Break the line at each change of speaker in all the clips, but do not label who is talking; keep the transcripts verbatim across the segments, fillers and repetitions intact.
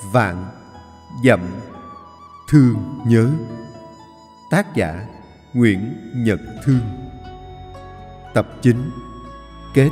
Vạn dặm thương nhớ. Tác giả Nguyễn Nhật Thương. Tập chín. Kết.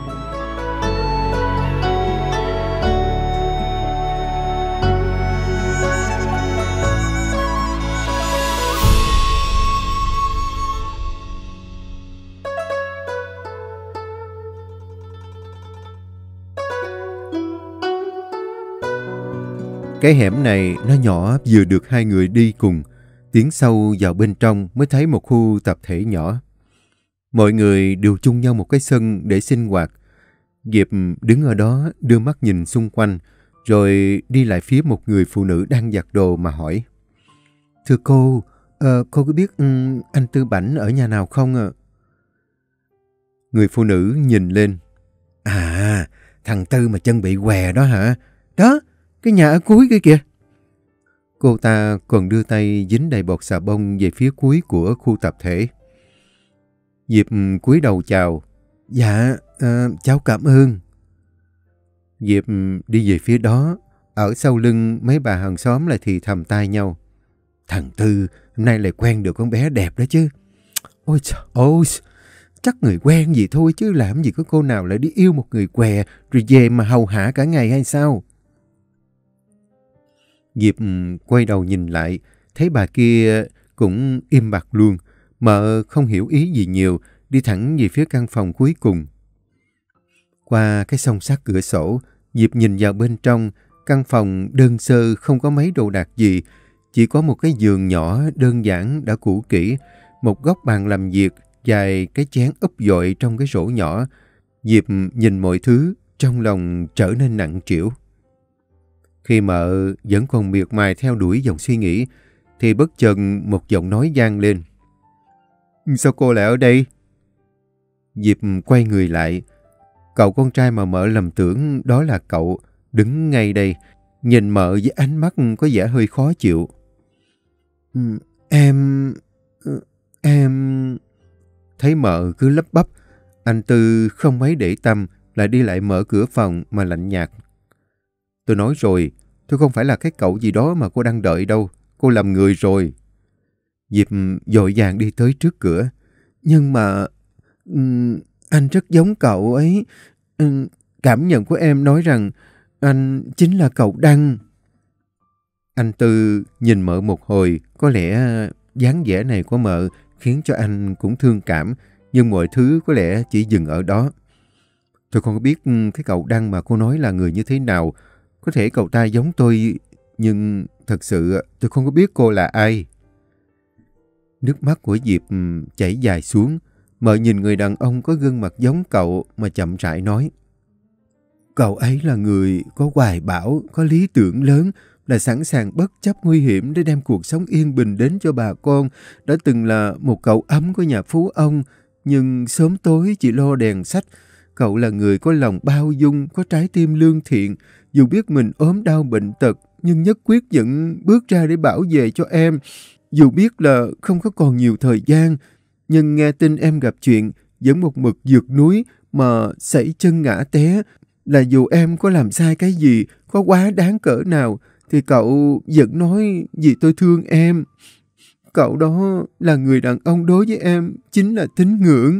Cái hẻm này nó nhỏ, vừa được hai người đi cùng. Tiến sâu vào bên trong mới thấy một khu tập thể nhỏ. Mọi người đều chung nhau một cái sân để sinh hoạt. Diệp đứng ở đó đưa mắt nhìn xung quanh, rồi đi lại phía một người phụ nữ đang giặt đồ mà hỏi. Thưa cô, uh, cô có biết um, anh Tư Bảnh ở nhà nào không ạ? Người phụ nữ nhìn lên. À, thằng Tư mà chân bị què đó hả? Đó, cái nhà ở cuối kia kìa. Cô ta còn đưa tay dính đầy bọt xà bông về phía cuối của khu tập thể. Diệp cúi đầu chào. Dạ, uh, cháu cảm ơn. Diệp đi về phía đó. Ở sau lưng mấy bà hàng xóm lại thì thầm tai nhau. Thằng Tư nay lại quen được con bé đẹp đó chứ. Ôi trời ơi, chắc người quen gì thôi chứ làm gì có cô nào lại đi yêu một người què rồi về mà hầu hạ cả ngày hay sao? Diệp quay đầu nhìn lại, thấy bà kia cũng im bặt luôn, mợ không hiểu ý gì nhiều, đi thẳng về phía căn phòng cuối cùng. Qua cái song sắt cửa sổ, Diệp nhìn vào bên trong, căn phòng đơn sơ không có mấy đồ đạc gì, chỉ có một cái giường nhỏ đơn giản đã cũ kỹ, một góc bàn làm việc, vài cái chén úp dội trong cái rổ nhỏ. Diệp nhìn mọi thứ, trong lòng trở nên nặng trĩu. Khi mợ vẫn còn miệt mài theo đuổi dòng suy nghĩ, thì bất chợt một giọng nói vang lên. Sao cô lại ở đây? Diệp quay người lại. Cậu con trai mà mợ lầm tưởng đó là cậu, đứng ngay đây, nhìn mợ với ánh mắt có vẻ hơi khó chịu. Em... em... Thấy mợ cứ lắp bắp, anh Tư không mấy để tâm, lại đi lại mở cửa phòng mà lạnh nhạt. Tôi nói rồi, tôi không phải là cái cậu gì đó mà cô đang đợi đâu. Cô lầm người rồi. Diệp vội vàng đi tới trước cửa. Nhưng mà... Um, anh rất giống cậu ấy. Um, cảm nhận của em nói rằng anh chính là cậu Đăng. Anh Tư nhìn mợ một hồi. Có lẽ dáng vẻ này của mợ khiến cho anh cũng thương cảm. Nhưng mọi thứ có lẽ chỉ dừng ở đó. Tôi không biết cái cậu Đăng mà cô nói là người như thế nào. Có thể cậu ta giống tôi, nhưng thật sự tôi không có biết cô là ai. Nước mắt của Diệp chảy dài xuống. Mợ nhìn người đàn ông có gương mặt giống cậu mà chậm rãi nói. Cậu ấy là người có hoài bão, có lý tưởng lớn, là sẵn sàng bất chấp nguy hiểm để đem cuộc sống yên bình đến cho bà con. Đã từng là một cậu ấm của nhà phú ông, nhưng sớm tối chỉ lo đèn sách. Cậu là người có lòng bao dung, có trái tim lương thiện. Dù biết mình ốm đau bệnh tật, nhưng nhất quyết vẫn bước ra để bảo vệ cho em. Dù biết là không có còn nhiều thời gian, nhưng nghe tin em gặp chuyện, vẫn một mực vượt núi mà sẩy chân ngã té. Là dù em có làm sai cái gì, có quá đáng cỡ nào, thì cậu vẫn nói vì tôi thương em. Cậu đó là người đàn ông đối với em, chính là tín ngưỡng.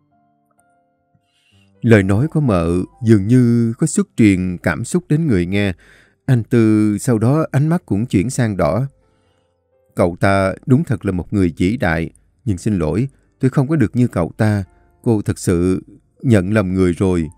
Lời nói của mợ dường như có xuất truyền cảm xúc đến người nghe. Anh Tư sau đó ánh mắt cũng chuyển sang đỏ. Cậu ta đúng thật là một người vĩ đại. Nhưng xin lỗi, tôi không có được như cậu ta. Cô thật sự nhận lầm người rồi.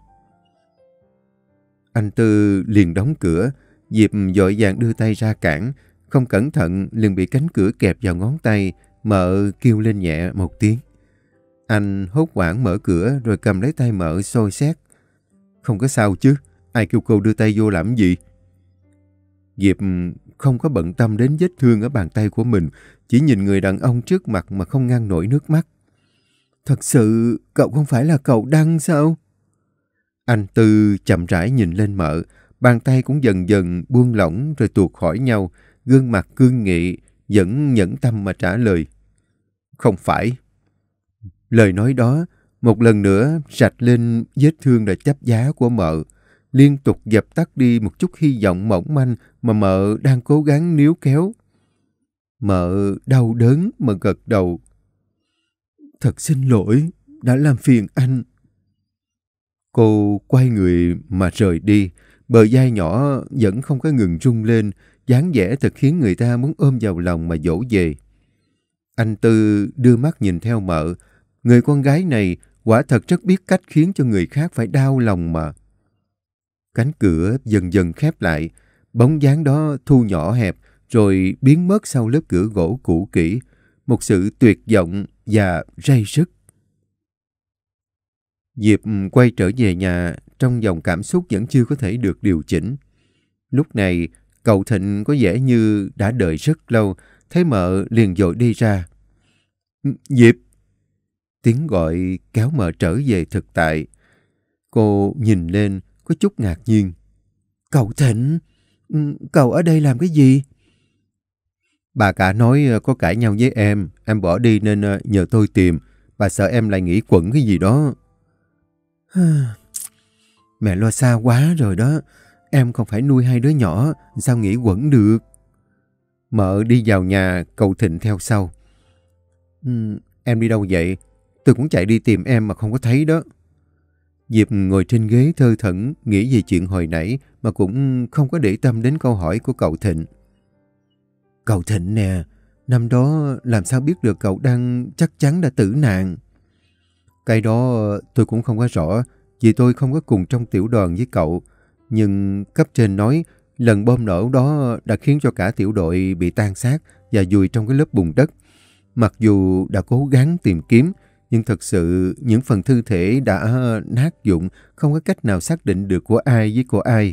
Anh Tư liền đóng cửa. Diệp vội vàng đưa tay ra cản. Không cẩn thận liền bị cánh cửa kẹp vào ngón tay. Mợ kêu lên nhẹ một tiếng. Anh hốt hoảng mở cửa rồi cầm lấy tay mợ xôi xét. Không có sao chứ, ai kêu cô đưa tay vô làm gì? Diệp không có bận tâm đến vết thương ở bàn tay của mình, chỉ nhìn người đàn ông trước mặt mà không ngăn nổi nước mắt. Thật sự cậu không phải là cậu Đăng sao? Anh Tư chậm rãi nhìn lên mợ, bàn tay cũng dần dần buông lỏng rồi tuột khỏi nhau, gương mặt cương nghị, vẫn nhẫn tâm mà trả lời. Không phải. Lời nói đó một lần nữa rạch lên vết thương đã chấp giá của mợ. liên tục dập tắt đi một chút hy vọng mỏng manh mà mợ đang cố gắng níu kéo. Mợ đau đớn mà gật đầu. Thật xin lỗi, đã làm phiền anh. Cô quay người mà rời đi, bờ vai nhỏ vẫn không có ngừng rung lên, dáng vẻ thật khiến người ta muốn ôm vào lòng mà dỗ về. Anh Tư đưa mắt nhìn theo mợ, người con gái này quả thật rất biết cách khiến cho người khác phải đau lòng mà. Cánh cửa dần dần khép lại, bóng dáng đó thu nhỏ hẹp rồi biến mất sau lớp cửa gỗ cũ kỹ, một sự tuyệt vọng và ray rứt. Diệp quay trở về nhà trong dòng cảm xúc vẫn chưa có thể được điều chỉnh. Lúc này, cậu Thịnh có vẻ như đã đợi rất lâu, thấy mợ liền vội đi ra. Diệp! Tiếng gọi kéo mợ trở về thực tại. Cô nhìn lên, có chút ngạc nhiên. Cậu Thịnh! Cậu ở đây làm cái gì? Bà cả nói có cãi nhau với em, em bỏ đi nên nhờ tôi tìm. Bà sợ em lại nghĩ quẩn cái gì đó. Mẹ lo xa quá rồi đó. Em không phải nuôi hai đứa nhỏ, sao nghĩ quẩn được? Mợ đi vào nhà, cậu Thịnh theo sau. Ừ, em đi đâu vậy? Tôi cũng chạy đi tìm em mà không có thấy đó. Diệp ngồi trên ghế thơ thẩn, nghĩ về chuyện hồi nãy mà cũng không có để tâm đến câu hỏi của cậu Thịnh. Cậu Thịnh nè, năm đó làm sao biết được cậu đang chắc chắn đã tử nạn? Cái đó tôi cũng không có rõ, vì tôi không có cùng trong tiểu đoàn với cậu. Nhưng cấp trên nói lần bom nổ đó đã khiến cho cả tiểu đội bị tan xác và vùi trong cái lớp bùn đất. Mặc dù đã cố gắng tìm kiếm, nhưng thật sự những phần thi thể đã nát vụn, không có cách nào xác định được của ai với của ai.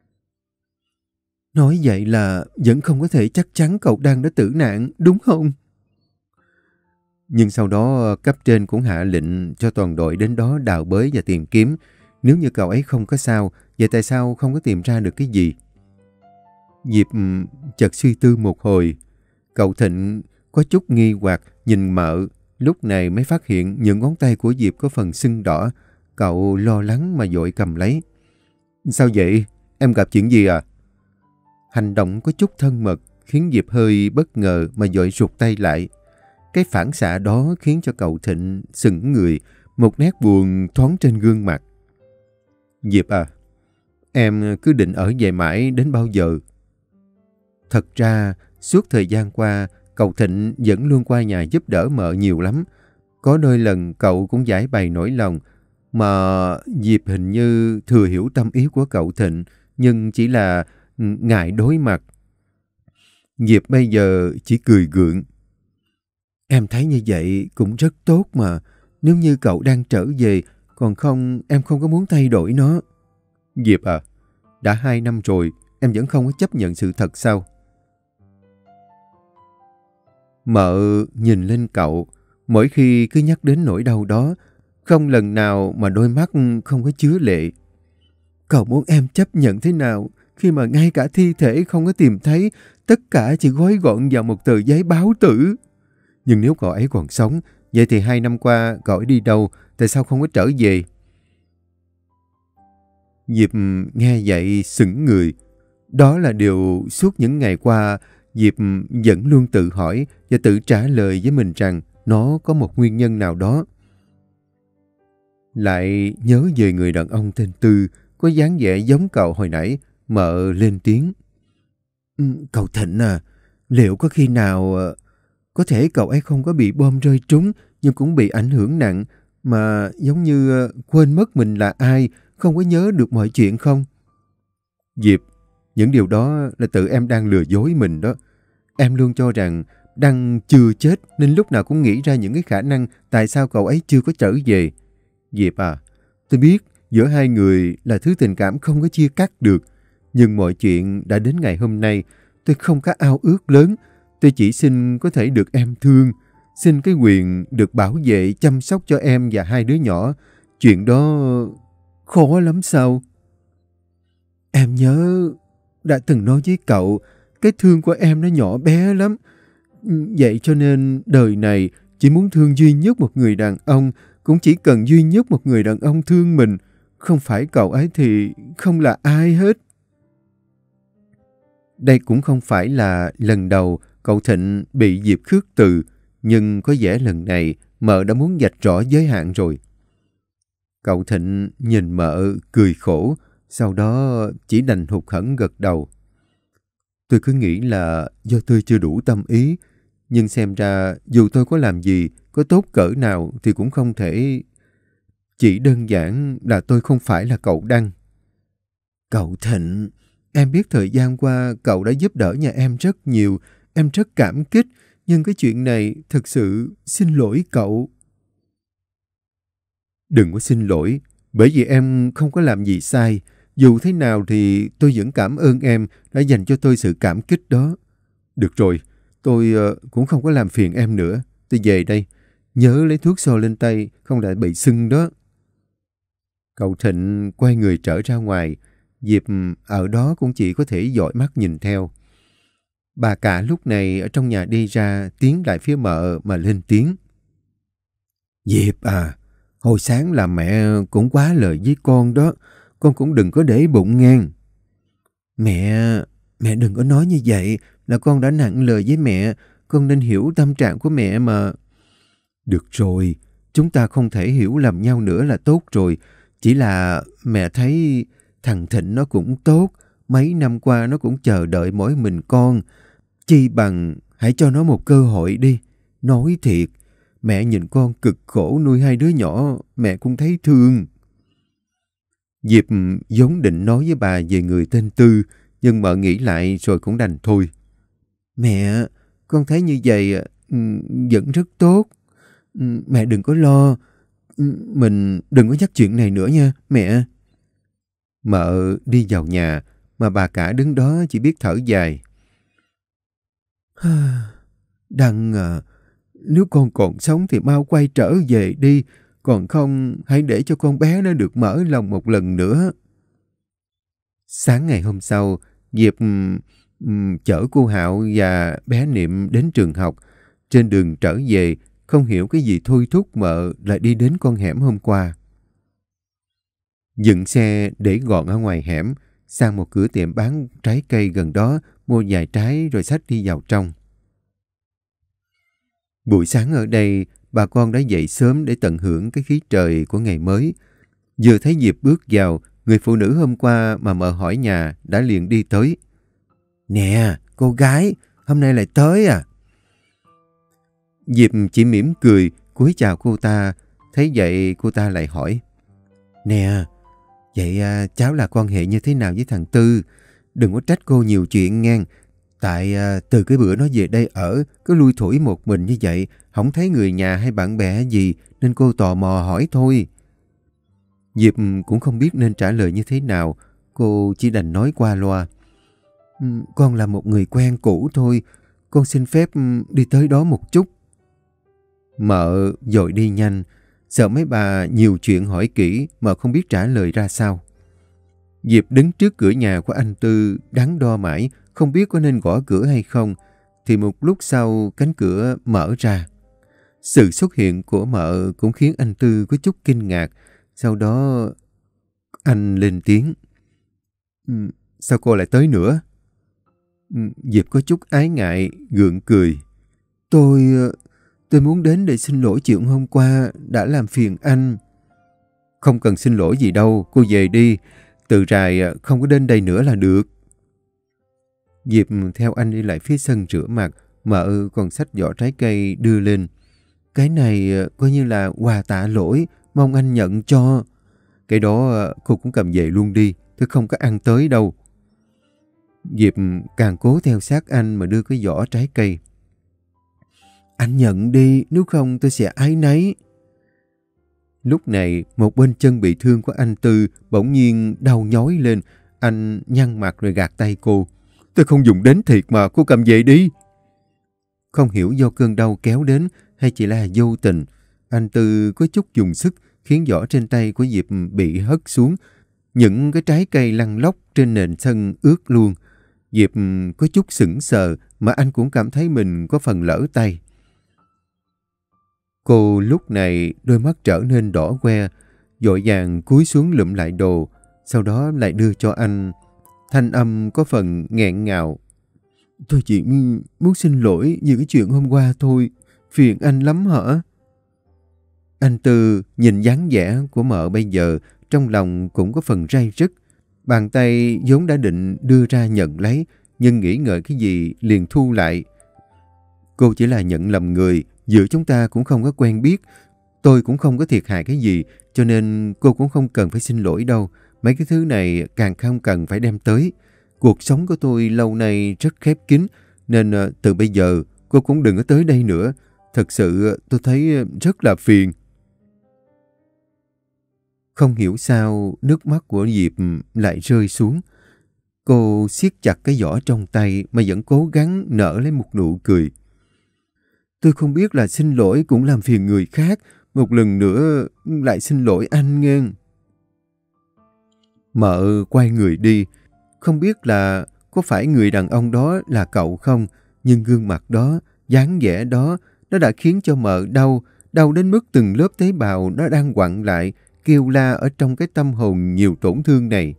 Nói vậy là vẫn không có thể chắc chắn cậu đang đã tử nạn, đúng không? Nhưng sau đó cấp trên cũng hạ lệnh cho toàn đội đến đó đào bới và tìm kiếm. Nếu như cậu ấy không có sao, vậy tại sao không có tìm ra được cái gì? Diệp chợt suy tư một hồi. Cậu Thịnh có chút nghi hoặc nhìn mợ, lúc này mới phát hiện những ngón tay của Diệp có phần sưng đỏ. Cậu lo lắng mà vội cầm lấy. Sao vậy? Em gặp chuyện gì à? Hành động có chút thân mật khiến Diệp hơi bất ngờ mà vội rụt tay lại. Cái phản xạ đó khiến cho cậu Thịnh sững người, một nét buồn thoáng trên gương mặt. Diệp à, em cứ định ở về mãi đến bao giờ? Thật ra, suốt thời gian qua, cậu Thịnh vẫn luôn qua nhà giúp đỡ mợ nhiều lắm. Có đôi lần cậu cũng giải bày nỗi lòng, mà Diệp hình như thừa hiểu tâm ý của cậu Thịnh, nhưng chỉ là ngại đối mặt. Diệp bây giờ chỉ cười gượng. Em thấy như vậy cũng rất tốt mà. Nếu như cậu đang trở về, còn không em không có muốn thay đổi nó. Diệp à, đã hai năm rồi, em vẫn không có chấp nhận sự thật sao? Mợ nhìn lên cậu, mỗi khi cứ nhắc đến nỗi đau đó, không lần nào mà đôi mắt không có chứa lệ. Cậu muốn em chấp nhận thế nào khi mà ngay cả thi thể không có tìm thấy, tất cả chỉ gói gọn vào một tờ giấy báo tử? Nhưng nếu cậu ấy còn sống, vậy thì hai năm qua cậu ấy đi đâu, tại sao không có trở về? Diệp nghe vậy sững người. Đó là điều suốt những ngày qua Diệp vẫn luôn tự hỏi và tự trả lời với mình rằng nó có một nguyên nhân nào đó. Lại nhớ về người đàn ông tên Tư, có dáng vẻ giống cậu hồi nãy, mợ lên tiếng. Cậu Thịnh à, liệu có khi nào... Có thể cậu ấy không có bị bom rơi trúng, nhưng cũng bị ảnh hưởng nặng, mà giống như quên mất mình là ai, không có nhớ được mọi chuyện không? Diệp, những điều đó là tự em đang lừa dối mình đó. Em luôn cho rằng Đăng chưa chết nên lúc nào cũng nghĩ ra những cái khả năng tại sao cậu ấy chưa có trở về. Diệp à, tôi biết giữa hai người là thứ tình cảm không có chia cắt được, nhưng mọi chuyện đã đến ngày hôm nay, tôi không có ao ước lớn. Tôi chỉ xin có thể được em thương, xin cái quyền được bảo vệ, chăm sóc cho em và hai đứa nhỏ. Chuyện đó khó lắm sao? Em nhớ đã từng nói với cậu, cái thương của em nó nhỏ bé lắm. Vậy cho nên đời này chỉ muốn thương duy nhất một người đàn ông, cũng chỉ cần duy nhất một người đàn ông thương mình. không phải cậu ấy thì không là ai hết. Đây cũng không phải là lần đầu cậu Thịnh bị Diệp khước từ, nhưng có vẻ lần này mợ đã muốn vạch rõ giới hạn rồi. Cậu Thịnh nhìn mợ cười khổ, sau đó chỉ đành hụt hẫng gật đầu. Tôi cứ nghĩ là do tôi chưa đủ tâm ý, nhưng xem ra dù tôi có làm gì, có tốt cỡ nào thì cũng không thể. Chỉ đơn giản là tôi không phải là cậu Đăng. Cậu Thịnh, em biết thời gian qua cậu đã giúp đỡ nhà em rất nhiều, em rất cảm kích, nhưng cái chuyện này thật sự xin lỗi cậu. Đừng có xin lỗi, bởi vì em không có làm gì sai. Dù thế nào thì tôi vẫn cảm ơn em đã dành cho tôi sự cảm kích đó. Được rồi, tôi uh, cũng không có làm phiền em nữa. Tôi về đây. Nhớ lấy thuốc xô lên tay, không lại bị sưng đó. Cậu Thịnh quay người trở ra ngoài. Diệp ở đó cũng chỉ có thể dõi mắt nhìn theo. Bà cả lúc này ở trong nhà đi ra, tiến lại phía mợ mà lên tiếng. Diệp à, hồi sáng là mẹ cũng quá lời với con đó. Con cũng đừng có để bụng ngang. Mẹ, mẹ đừng có nói như vậy, là con đã nặng lời với mẹ. Con nên hiểu tâm trạng của mẹ mà. Được rồi, chúng ta không thể hiểu lầm nhau nữa là tốt rồi. Chỉ là mẹ thấy thằng Thịnh nó cũng tốt. Mấy năm qua nó cũng chờ đợi mỗi mình con. Chi bằng hãy cho nó một cơ hội đi. Nói thiệt, mẹ nhìn con cực khổ nuôi hai đứa nhỏ, mẹ cũng thấy thương. Diệp vốn định nói với bà về người tên Tư, nhưng mợ nghĩ lại rồi cũng đành thôi. Mẹ, con thấy như vậy vẫn rất tốt. Mẹ đừng có lo. Mình đừng có nhắc chuyện này nữa nha, mẹ. Mợ đi vào nhà, mà bà cả đứng đó chỉ biết thở dài. Đăng à, nếu con còn sống thì mau quay trở về đi. Còn không, hãy để cho con bé nó được mở lòng một lần nữa. Sáng ngày hôm sau, Diệp um, chở cô Hạo và bé Niệm đến trường học. Trên đường trở về, không hiểu cái gì thôi thúc mợ lại đi đến con hẻm hôm qua. Dừng xe để gọn ở ngoài hẻm, sang một cửa tiệm bán trái cây gần đó, mua vài trái rồi xách đi vào trong. Buổi sáng ở đây, bà con đã dậy sớm để tận hưởng cái khí trời của ngày mới. Vừa thấy Diệp bước vào, người phụ nữ hôm qua mà mợ hỏi nhà đã liền đi tới. Nè, cô gái, hôm nay lại tới à? Diệp chỉ mỉm cười, cúi chào cô ta. Thấy vậy cô ta lại hỏi. Nè, vậy à, cháu là quan hệ như thế nào với thằng Tư? Đừng có trách cô nhiều chuyện ngang. Tại à, từ cái bữa nó về đây ở, cứ lui thủi một mình như vậy, không thấy người nhà hay bạn bè gì, nên cô tò mò hỏi thôi. Diệp cũng không biết nên trả lời như thế nào, cô chỉ đành nói qua loa. Con là một người quen cũ thôi, con xin phép đi tới đó một chút. Mợ dội đi nhanh, sợ mấy bà nhiều chuyện hỏi kỹ mà không biết trả lời ra sao. Diệp đứng trước cửa nhà của anh Tư, đắn đo mãi, không biết có nên gõ cửa hay không, thì một lúc sau cánh cửa mở ra. Sự xuất hiện của mợ cũng khiến anh Tư có chút kinh ngạc, sau đó anh lên tiếng. Sao cô lại tới nữa? Diệp có chút ái ngại, gượng cười. Tôi... tôi muốn đến để xin lỗi chuyện hôm qua đã làm phiền anh. Không cần xin lỗi gì đâu, cô về đi. Từ rày không có đến đây nữa là được. Diệp theo anh đi lại phía sân rửa mặt, mợ còn xách giỏ trái cây đưa lên. Cái này coi như là quà tạ lỗi, mong anh nhận cho. Cái đó cô cũng cầm về luôn đi, tôi không có ăn tới đâu. Diệp càng cố theo sát anh mà đưa cái giỏ trái cây. Anh nhận đi, nếu không tôi sẽ áy náy. Lúc này, một bên chân bị thương của anh Tư bỗng nhiên đau nhói lên. Anh nhăn mặt rồi gạt tay cô. Tôi không dùng đến thiệt mà, cô cầm về đi. Không hiểu do cơn đau kéo đến hay chỉ là vô tình, anh Tư có chút dùng sức khiến giỏ trên tay của Diệp bị hất xuống. Những cái trái cây lăn lóc trên nền sân ướt luôn. Diệp có chút sững sờ mà anh cũng cảm thấy mình có phần lỡ tay. Cô lúc này đôi mắt trở nên đỏ que. vội vàng cúi xuống lụm lại đồ, sau đó lại đưa cho anh. Thanh âm có phần nghẹn ngào. Tôi chỉ muốn xin lỗi vì cái chuyện hôm qua thôi. Phiền anh lắm hả? Anh Tư nhìn dáng vẻ của mợ bây giờ, trong lòng cũng có phần ray rứt. Bàn tay vốn đã định đưa ra nhận lấy, nhưng nghĩ ngợi cái gì liền thu lại. Cô chỉ là nhận lầm người, giữa chúng ta cũng không có quen biết. Tôi cũng không có thiệt hại cái gì, cho nên cô cũng không cần phải xin lỗi đâu. Mấy cái thứ này càng không cần phải đem tới. Cuộc sống của tôi lâu nay rất khép kín, nên từ bây giờ cô cũng đừng có tới đây nữa. Thật sự tôi thấy rất là phiền. Không hiểu sao nước mắt của Diệp lại rơi xuống. Cô siết chặt cái giỏ trong tay mà vẫn cố gắng nở lấy một nụ cười. Tôi không biết là xin lỗi cũng làm phiền người khác. Một lần nữa lại xin lỗi anh nghe. Mợ quay người đi. Không biết là có phải người đàn ông đó là cậu không, nhưng gương mặt đó, dáng vẻ đó, nó đã khiến cho mợ đau, đau đến mức từng lớp tế bào nó đang quặn lại, kêu la ở trong cái tâm hồn nhiều tổn thương này.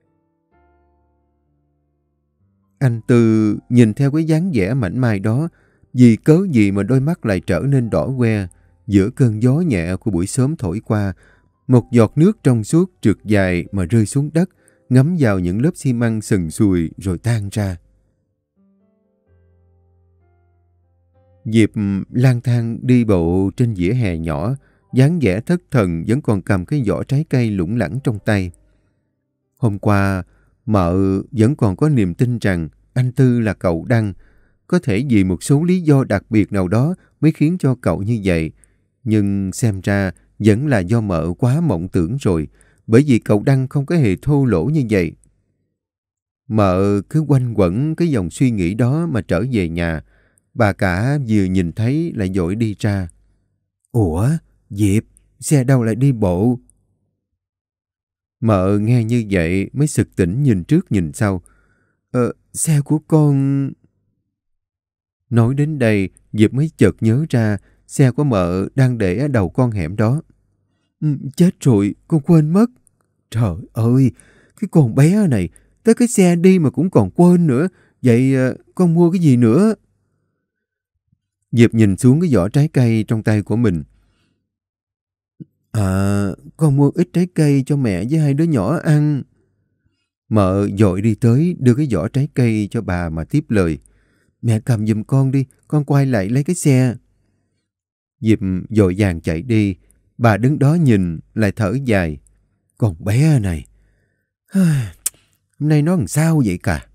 Anh Tư nhìn theo cái dáng vẻ mảnh mai đó, vì cớ gì mà đôi mắt lại trở nên đỏ que. Giữa cơn gió nhẹ của buổi sớm thổi qua, một giọt nước trong suốt trượt dài mà rơi xuống đất, ngấm vào những lớp xi măng sần sùi rồi tan ra. Diệp lang thang đi bộ trên vỉa hè nhỏ, dáng vẻ thất thần vẫn còn cầm cái vỏ trái cây lủng lẳng trong tay. Hôm qua, mợ vẫn còn có niềm tin rằng anh Tư là cậu Đăng. Có thể vì một số lý do đặc biệt nào đó mới khiến cho cậu như vậy. Nhưng xem ra vẫn là do mợ quá mộng tưởng rồi, bởi vì cậu Đăng không có hề thô lỗ như vậy. Mợ cứ quanh quẩn cái dòng suy nghĩ đó mà trở về nhà. Bà cả vừa nhìn thấy lại vội đi ra. Ủa, Diệp, xe đâu lại đi bộ? Mợ nghe như vậy mới sực tỉnh nhìn trước nhìn sau. Ờ, xe của con... Nói đến đây, Diệp mới chợt nhớ ra xe của mợ đang để ở đầu con hẻm đó. Ừ, chết rồi, con quên mất. Trời ơi, cái con bé này, tới cái xe đi mà cũng còn quên nữa. Vậy con mua cái gì nữa? Diệp nhìn xuống cái vỏ trái cây trong tay của mình. À, con mua ít trái cây cho mẹ với hai đứa nhỏ ăn. Mợ vội đi tới đưa cái vỏ trái cây cho bà mà tiếp lời. Mẹ cầm giùm con đi, con quay lại lấy cái xe. Diệp vội vàng chạy đi. Bà đứng đó nhìn, lại thở dài. Con bé này, hôm nay nó làm sao vậy cả?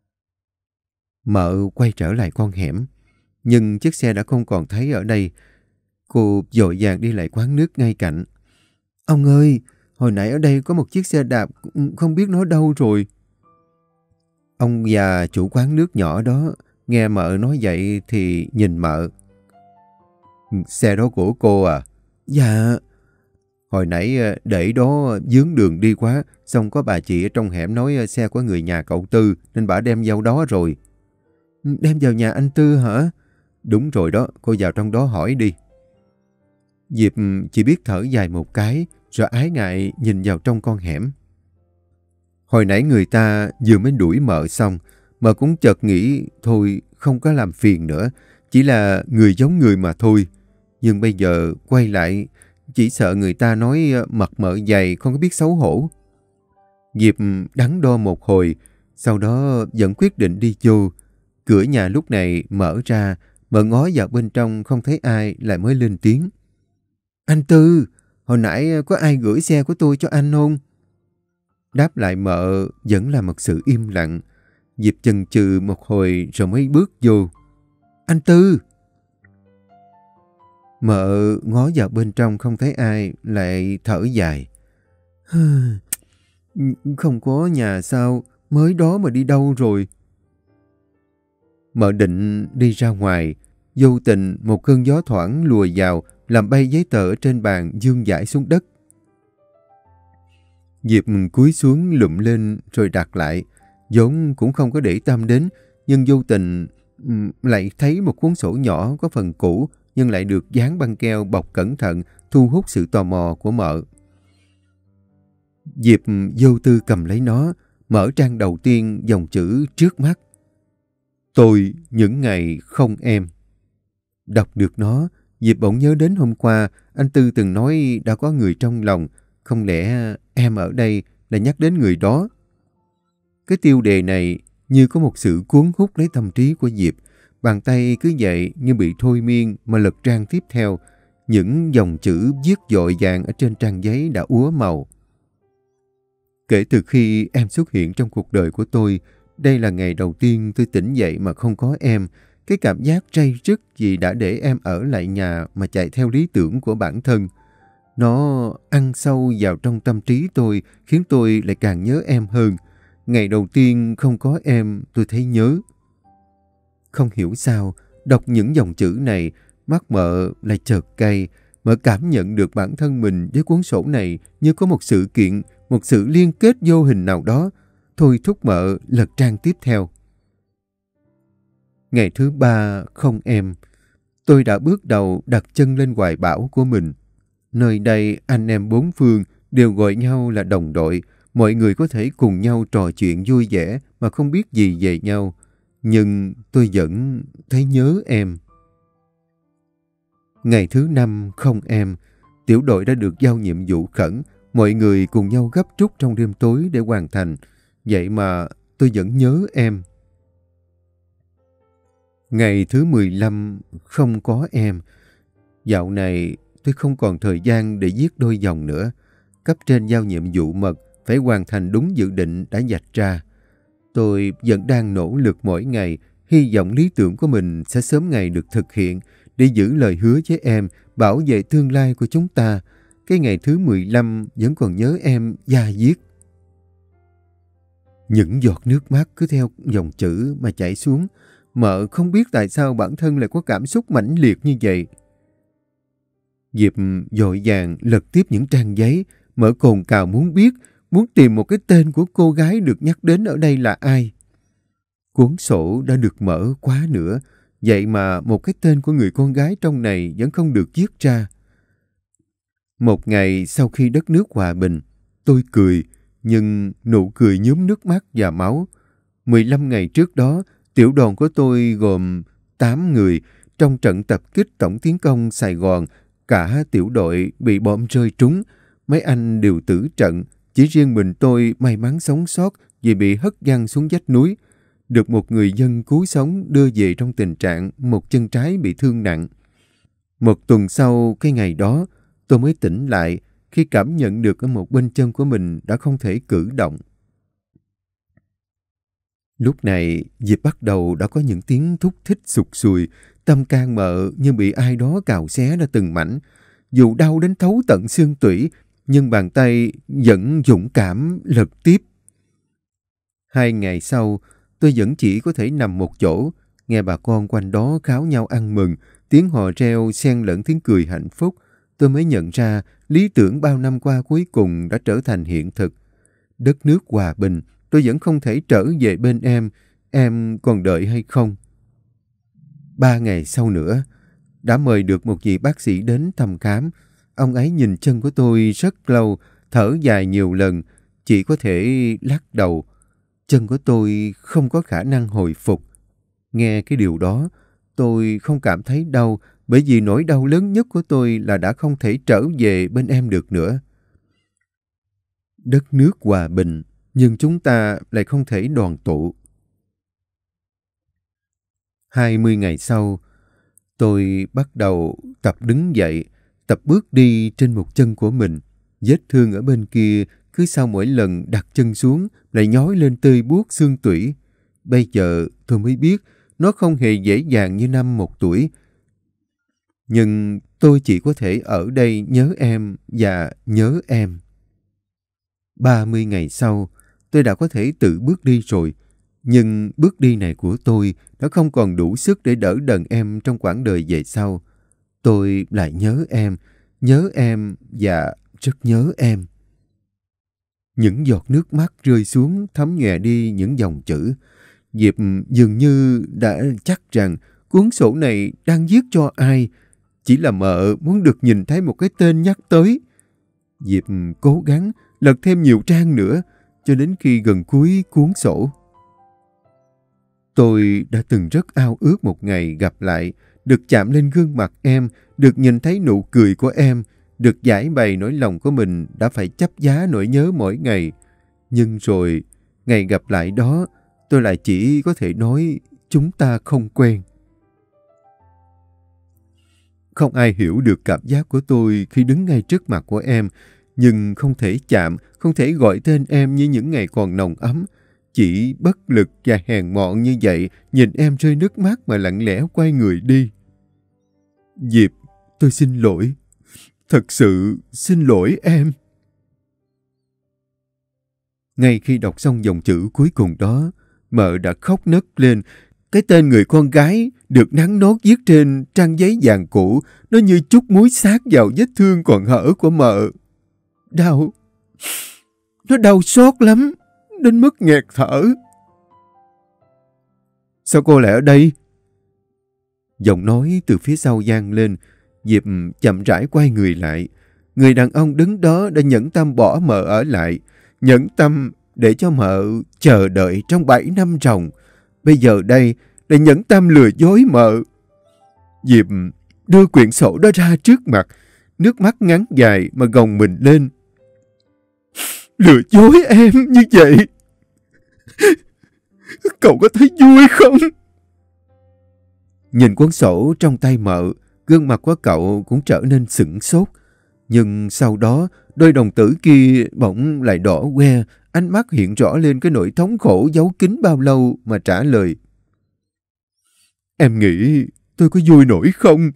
Mợ quay trở lại con hẻm, nhưng chiếc xe đã không còn thấy ở đây. Cô vội vàng đi lại quán nước ngay cạnh. Ông ơi, hồi nãy ở đây có một chiếc xe đạp, không biết nó đâu rồi. Ông già chủ quán nước nhỏ đó, nghe mợ nói vậy thì nhìn mợ. Xe đó của cô à? Dạ. Hồi nãy để đó dướng đường đi quá, xong có bà chị ở trong hẻm nói xe của người nhà cậu Tư, nên bà đem vào đó rồi. Đem vào nhà anh Tư hả? Đúng rồi đó, cô vào trong đó hỏi đi. Diệp chỉ biết thở dài một cái, rồi ái ngại nhìn vào trong con hẻm. Hồi nãy người ta vừa mới đuổi mợ xong, mợ cũng chợt nghĩ thôi không có làm phiền nữa, chỉ là người giống người mà thôi. Nhưng bây giờ quay lại, chỉ sợ người ta nói mặt mợ dày không có biết xấu hổ. Diệp đắn đo một hồi, sau đó vẫn quyết định đi vô. Cửa nhà lúc này mở ra, mợ ngó vào bên trong không thấy ai lại mới lên tiếng. Anh Tư, hồi nãy có ai gửi xe của tôi cho anh không? Đáp lại mợ vẫn là một sự im lặng. Diệp chần chừ một hồi rồi mới bước vô. Anh Tư! Mợ ngó vào bên trong không thấy ai, lại thở dài. Không có nhà sao, mới đó mà đi đâu rồi? Mợ định đi ra ngoài, vô tình một cơn gió thoảng lùa vào, làm bay giấy tờ ở trên bàn dương dãi xuống đất. Diệp cúi xuống lụm lên rồi đặt lại, vốn cũng không có để tâm đến, nhưng vô tình lại thấy một cuốn sổ nhỏ có phần cũ, nhưng lại được dán băng keo bọc cẩn thận, thu hút sự tò mò của mợ. Diệp vô tư cầm lấy nó, mở trang đầu tiên dòng chữ trước mắt. Tôi những ngày không em. Đọc được nó, Diệp bỗng nhớ đến hôm qua anh Tư từng nói đã có người trong lòng. Không lẽ em ở đây là nhắc đến người đó? Cái tiêu đề này như có một sự cuốn hút lấy tâm trí của Diệp. Bàn tay cứ vậy như bị thôi miên mà lật trang tiếp theo. Những dòng chữ viết dội vàng ở trên trang giấy đã úa màu. Kể từ khi em xuất hiện trong cuộc đời của tôi, đây là ngày đầu tiên tôi tỉnh dậy mà không có em. Cái cảm giác day dứt vì đã để em ở lại nhà mà chạy theo lý tưởng của bản thân. Nó ăn sâu vào trong tâm trí tôi, khiến tôi lại càng nhớ em hơn. Ngày đầu tiên không có em, tôi thấy nhớ. Không hiểu sao, đọc những dòng chữ này, mắt mợ lại chợt cay. Mợ cảm nhận được bản thân mình với cuốn sổ này như có một sự kiện, một sự liên kết vô hình nào đó. Thôi thúc mợ lật trang tiếp theo. Ngày thứ ba không em, tôi đã bước đầu đặt chân lên hoài bão của mình. Nơi đây anh em bốn phương đều gọi nhau là đồng đội. Mọi người có thể cùng nhau trò chuyện vui vẻ mà không biết gì về nhau. Nhưng tôi vẫn thấy nhớ em. Ngày thứ năm không em, tiểu đội đã được giao nhiệm vụ khẩn. Mọi người cùng nhau gấp rút trong đêm tối để hoàn thành. Vậy mà tôi vẫn nhớ em. Ngày thứ mười lăm không có em. Dạo này tôi không còn thời gian để viết đôi dòng nữa. Cấp trên giao nhiệm vụ mật phải hoàn thành đúng dự định đã vạch ra. Tôi vẫn đang nỗ lực mỗi ngày, hy vọng lý tưởng của mình sẽ sớm ngày được thực hiện để giữ lời hứa với em, bảo vệ tương lai của chúng ta. Cái ngày thứ mười lăm vẫn còn nhớ em da diết. Những giọt nước mắt cứ theo dòng chữ mà chảy xuống. Mợ không biết tại sao bản thân lại có cảm xúc mãnh liệt như vậy. Diệp vội vàng lật tiếp những trang giấy. Mợ cồn cào muốn biết, muốn tìm một cái tên của cô gái được nhắc đến ở đây là ai. Cuốn sổ đã được mở quá nữa, vậy mà một cái tên của người con gái trong này vẫn không được viết ra. Một ngày sau khi đất nước hòa bình, tôi cười, nhưng nụ cười nhuốm nước mắt và máu. mười lăm ngày trước đó, tiểu đoàn của tôi gồm tám người. Trong trận tập kích tổng tiến công Sài Gòn, cả tiểu đội bị bom rơi trúng. Mấy anh đều tử trận, chỉ riêng mình tôi may mắn sống sót vì bị hất văng xuống vách núi. Được một người dân cứu sống đưa về trong tình trạng một chân trái bị thương nặng. Một tuần sau cái ngày đó, tôi mới tỉnh lại khi cảm nhận được ở một bên chân của mình đã không thể cử động. Lúc này, Diệp bắt đầu đã có những tiếng thúc thích sụt sùi, tâm can mợ như bị ai đó cào xé ra từng mảnh. Dù đau đến thấu tận xương tủy, nhưng bàn tay vẫn dũng cảm lật tiếp. Hai ngày sau, tôi vẫn chỉ có thể nằm một chỗ, nghe bà con quanh đó kháo nhau ăn mừng, tiếng hò reo xen lẫn tiếng cười hạnh phúc. Tôi mới nhận ra lý tưởng bao năm qua cuối cùng đã trở thành hiện thực. Đất nước hòa bình, tôi vẫn không thể trở về bên em. Em còn đợi hay không? Ba ngày sau nữa, đã mời được một vị bác sĩ đến thăm khám. Ông ấy nhìn chân của tôi rất lâu, thở dài nhiều lần, chỉ có thể lắc đầu. Chân của tôi không có khả năng hồi phục. Nghe cái điều đó, tôi không cảm thấy đau, bởi vì nỗi đau lớn nhất của tôi là đã không thể trở về bên em được nữa. Đất nước hòa bình, nhưng chúng ta lại không thể đoàn tụ. Hai mươi ngày sau, tôi bắt đầu tập đứng dậy, tập bước đi trên một chân của mình. Vết thương ở bên kia cứ sau mỗi lần đặt chân xuống lại nhói lên tơi buốt xương tủy. Bây giờ tôi mới biết nó không hề dễ dàng như năm một tuổi. Nhưng tôi chỉ có thể ở đây nhớ em và nhớ em. Ba mươi ngày sau, tôi đã có thể tự bước đi rồi. Nhưng bước đi này của tôi đã không còn đủ sức để đỡ đần em trong quãng đời về sau. Tôi lại nhớ em, nhớ em và rất nhớ em. Những giọt nước mắt rơi xuống thấm nhòe đi những dòng chữ. Diệp dường như đã chắc rằng cuốn sổ này đang viết cho ai. Chỉ là mợ muốn được nhìn thấy một cái tên nhắc tới. Diệp cố gắng lật thêm nhiều trang nữa, cho đến khi gần cuối cuốn sổ. Tôi đã từng rất ao ước một ngày gặp lại, được chạm lên gương mặt em, được nhìn thấy nụ cười của em, được giải bày nỗi lòng của mình đã phải chấp giá nỗi nhớ mỗi ngày. Nhưng rồi, ngày gặp lại đó, tôi lại chỉ có thể nói chúng ta không quen. Không ai hiểu được cảm giác của tôi khi đứng ngay trước mặt của em, nhưng không thể chạm, không thể gọi tên em như những ngày còn nồng ấm. Chỉ bất lực và hèn mọn như vậy, nhìn em rơi nước mắt mà lặng lẽ quay người đi. Diệp, tôi xin lỗi. Thật sự xin lỗi em. Ngay khi đọc xong dòng chữ cuối cùng đó, mợ đã khóc nấc lên. Cái tên người con gái được nắn nót viết trên trang giấy vàng cũ, nó như chút muối xát vào vết thương còn hở của mợ. Đau. Nó đau xót lắm, đến mức nghẹt thở. Sao cô lại ở đây? Giọng nói từ phía sau vang lên. Diệp chậm rãi quay người lại. Người đàn ông đứng đó đã nhẫn tâm bỏ mợ ở lại. Nhẫn tâm để cho mợ chờ đợi trong bảy năm ròng. Bây giờ đây, lại nhẫn tâm lừa dối mợ. Diệp đưa quyển sổ đó ra trước mặt. Nước mắt ngắn dài mà gồng mình lên. Lừa dối em như vậy, cậu có thấy vui không? Nhìn cuốn sổ trong tay mợ, gương mặt của cậu cũng trở nên sửng sốt. Nhưng sau đó, đôi đồng tử kia bỗng lại đỏ que, ánh mắt hiện rõ lên cái nỗi thống khổ giấu kín bao lâu mà trả lời. Em nghĩ tôi có vui nổi không?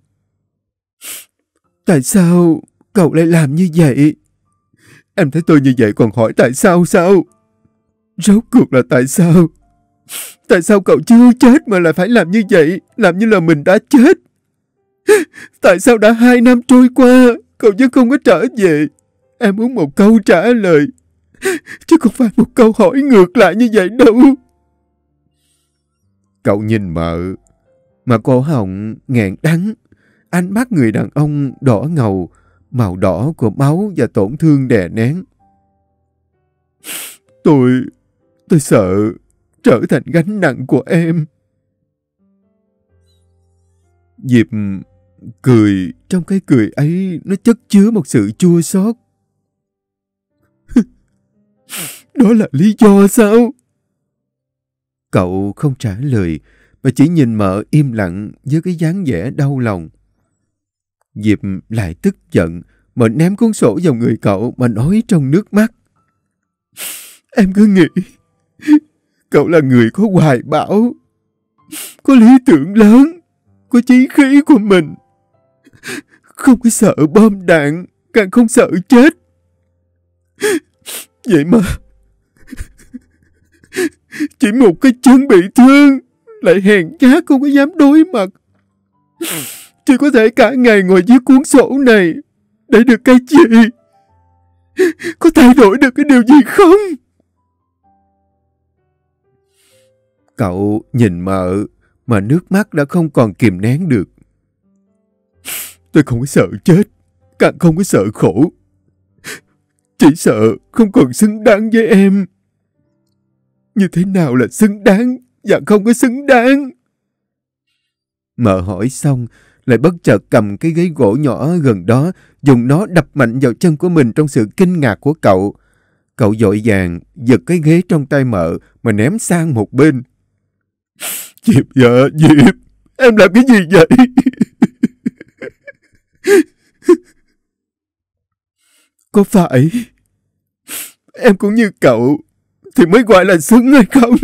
Tại sao cậu lại làm như vậy? Em thấy tôi như vậy còn hỏi tại sao sao? Rốt cuộc là tại sao? Tại sao cậu chưa chết mà lại phải làm như vậy? Làm như là mình đã chết? Tại sao đã hai năm trôi qua, cậu vẫn không có trở về? Em muốn một câu trả lời, chứ không phải một câu hỏi ngược lại như vậy đâu. Cậu nhìn mợ, mà cổ họng nghẹn đắng. Ánh mắt người đàn ông đỏ ngầu, màu đỏ của máu và tổn thương đè nén. Tôi, tôi sợ trở thành gánh nặng của em. Diệp cười, trong cái cười ấy nó chất chứa một sự chua xót. Đó là lý do sao? Cậu không trả lời, mà chỉ nhìn mợ im lặng với cái dáng vẻ đau lòng. Diệp lại tức giận, mà ném cuốn sổ vào người cậu mà nói trong nước mắt. Em cứ nghĩ cậu là người có hoài bão, có lý tưởng lớn, có chí khí của mình, không có sợ bom đạn, càng không sợ chết. Vậy mà chỉ một cái chân bị thương lại hèn nhát không có dám đối mặt, chỉ có thể cả ngày ngồi viết cuốn sổ này để được cái gì? Có thay đổi được cái điều gì không? Cậu nhìn mợ mà nước mắt đã không còn kìm nén được. Tôi không có sợ chết, càng không có sợ khổ. Chỉ sợ không còn xứng đáng với em. Như thế nào là xứng đáng và không có xứng đáng? Mợ hỏi xong, lại bất chợt cầm cái ghế gỗ nhỏ gần đó, dùng nó đập mạnh vào chân của mình trong sự kinh ngạc của cậu. Cậu vội vàng giật cái ghế trong tay mợ mà ném sang một bên. Diệp vợ, Diệp, em làm cái gì vậy? Có phải em cũng như cậu thì mới gọi là xứng hay không?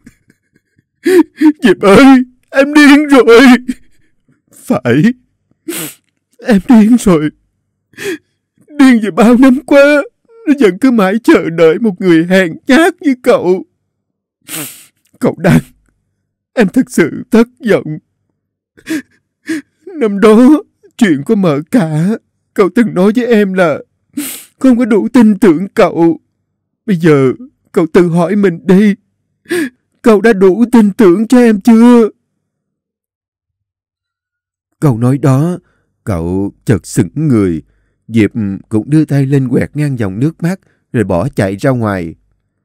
Diệp ơi, em điên rồi. Phải, em điên rồi. Điên vì bao năm qua nó vẫn cứ mãi chờ đợi một người hèn nhát như cậu. Cậu Đăng, em thật sự thất vọng. Năm đó, chuyện của mợ cả, cậu từng nói với em là không có đủ tin tưởng cậu. Bây giờ, cậu tự hỏi mình đi. Cậu đã đủ tin tưởng cho em chưa? Câu nói đó, cậu chợt sững người. Diệp cũng đưa tay lên quẹt ngang dòng nước mắt, rồi bỏ chạy ra ngoài.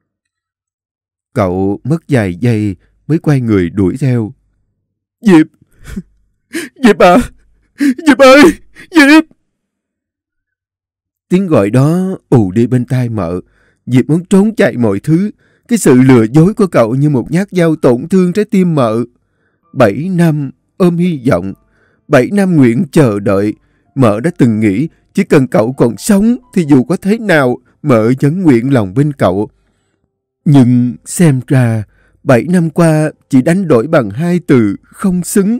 Cậu mất vài giây mới quay người đuổi theo. Diệp! Diệp à! Diệp ơi! Diệp! Tiếng gọi đó ù đi bên tai mợ. Diệp muốn trốn chạy mọi thứ. Cái sự lừa dối của cậu như một nhát dao tổn thương trái tim mợ. Bảy năm ôm hy vọng. Bảy năm nguyện chờ đợi. Mợ đã từng nghĩ chỉ cần cậu còn sống thì dù có thế nào mợ vẫn nguyện lòng bên cậu. Nhưng xem ra bảy năm qua chỉ đánh đổi bằng hai từ không xứng.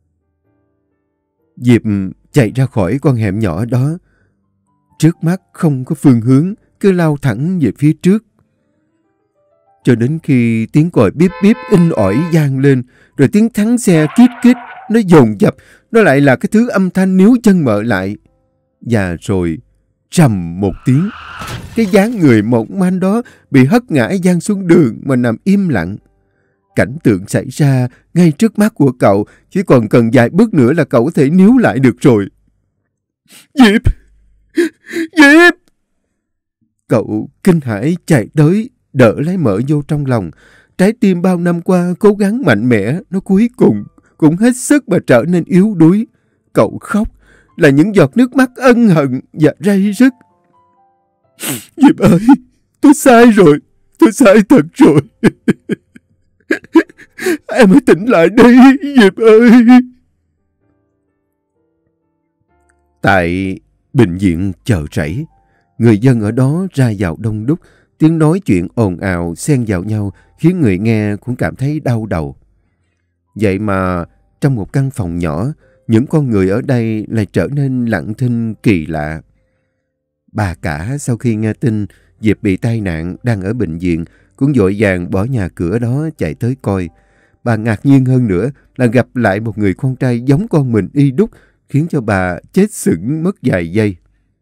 Diệp chạy ra khỏi con hẻm nhỏ đó. Trước mắt không có phương hướng, cứ lao thẳng về phía trước. Cho đến khi tiếng còi bíp bíp in ỏi vang lên, rồi tiếng thắng xe kít kít, nó dồn dập, nó lại là cái thứ âm thanh níu chân mợ lại. Và rồi, trầm một tiếng, cái dáng người mỏng manh đó bị hất ngã văng xuống đường mà nằm im lặng. Cảnh tượng xảy ra ngay trước mắt của cậu, chỉ còn cần vài bước nữa là cậu có thể níu lại được rồi. Diệp! Diệp! Cậu kinh hãi chạy tới, đỡ lấy mợ vô trong lòng. Trái tim bao năm qua cố gắng mạnh mẽ, nó cuối cùng cũng hết sức mà trở nên yếu đuối. Cậu khóc là những giọt nước mắt ân hận và ray rứt. Diệp ơi! Tôi sai rồi! Tôi sai thật rồi! Em hãy tỉnh lại đi, Diệp ơi! Tại bệnh viện chợ rẫy, người dân ở đó ra vào đông đúc, tiếng nói chuyện ồn ào xen vào nhau khiến người nghe cũng cảm thấy đau đầu. Vậy mà trong một căn phòng nhỏ, những con người ở đây lại trở nên lặng thinh kỳ lạ. Bà cả sau khi nghe tin Diệp bị tai nạn đang ở bệnh viện cũng vội vàng bỏ nhà cửa đó chạy tới coi. Bà ngạc nhiên hơn nữa là gặp lại một người con trai giống con mình y đúc, khiến cho bà chết sững mất vài giây.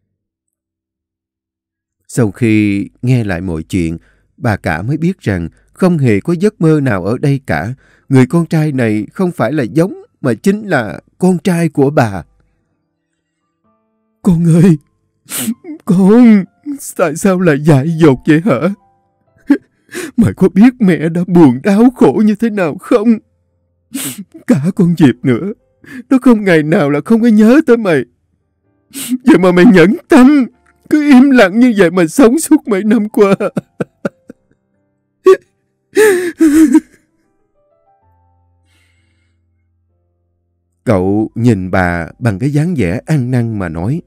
Sau khi nghe lại mọi chuyện, bà cả mới biết rằng không hề có giấc mơ nào ở đây cả. Người con trai này không phải là giống, mà chính là con trai của bà. Con ơi! Con! Tại sao lại dại dột vậy hả? Mày có biết mẹ đã buồn đau khổ như thế nào không? Cả con Diệp nữa, nó không ngày nào là không có nhớ tới mày. Vậy mà mày nhẫn tâm, cứ im lặng như vậy mà sống suốt mấy năm qua. Cậu nhìn bà bằng cái dáng vẻ ăn năn mà nói.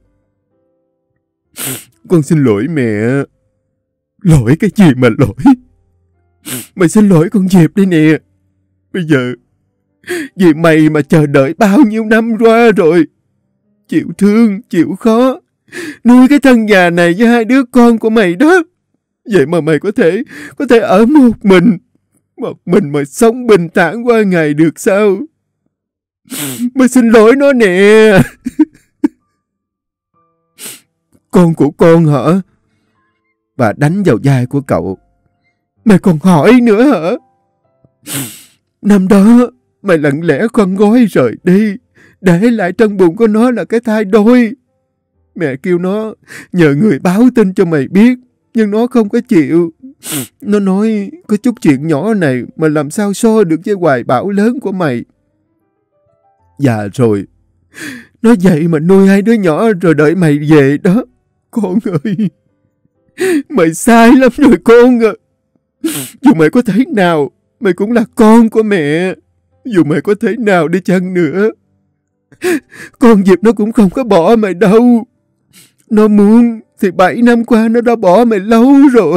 Con xin lỗi mẹ. Lỗi cái gì mà lỗi? Mày xin lỗi con Diệp đây nè. Bây giờ, vì mày mà chờ đợi bao nhiêu năm qua rồi. Chịu thương, chịu khó, nuôi cái thân già này với hai đứa con của mày đó. Vậy mà mày có thể, có thể ở một mình, một mình mà sống bình thản qua ngày được sao? Mày xin lỗi nó nè. Con của con hả? Bà đánh vào vai của cậu. Mày còn hỏi nữa hả? Năm đó, mày lặng lẽ con gói rời đi, để lại trong bụng của nó là cái thai đôi. Mẹ kêu nó nhờ người báo tin cho mày biết, nhưng nó không có chịu. Nó nói có chút chuyện nhỏ này mà làm sao so được với hoài bão lớn của mày. Dạ rồi, nó vậy mà nuôi hai đứa nhỏ rồi đợi mày về đó. Con ơi, mày sai lắm rồi con à. Dù mày có thế nào, mày cũng là con của mẹ. Dù mày có thế nào đi chăng nữa, con Diệp nó cũng không có bỏ mày đâu. Nó muốn thì bảy năm qua nó đã bỏ mày lâu rồi.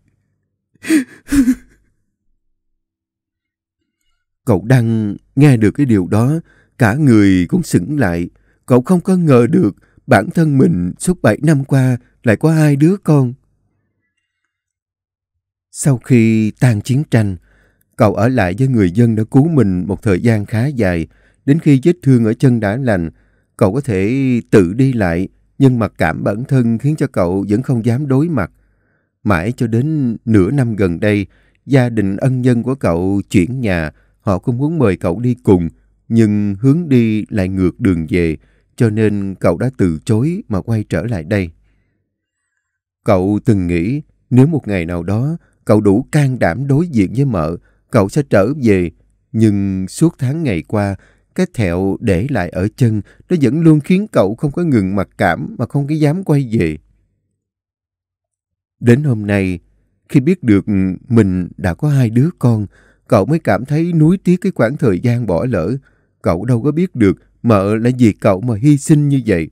Cậu Đăng nghe được cái điều đó, cả người cũng sững lại. Cậu không có ngờ được bản thân mình suốt bảy năm qua lại có hai đứa con. Sau khi tan chiến tranh, cậu ở lại với người dân đã cứu mình một thời gian khá dài. Đến khi vết thương ở chân đã lành, cậu có thể tự đi lại, nhưng mặc cảm bản thân khiến cho cậu vẫn không dám đối mặt. Mãi cho đến nửa năm gần đây, gia đình ân nhân của cậu chuyển nhà. Họ cũng muốn mời cậu đi cùng, nhưng hướng đi lại ngược đường về, cho nên cậu đã từ chối mà quay trở lại đây. Cậu từng nghĩ nếu một ngày nào đó cậu đủ can đảm đối diện với mợ, cậu sẽ trở về. Nhưng suốt tháng ngày qua, cái thẹo để lại ở chân nó vẫn luôn khiến cậu không có ngừng mặc cảm mà không có dám quay về. Đến hôm nay, khi biết được mình đã có hai đứa con, cậu mới cảm thấy nuối tiếc cái quãng thời gian bỏ lỡ. Cậu đâu có biết được mợ là vì cậu mà hy sinh như vậy.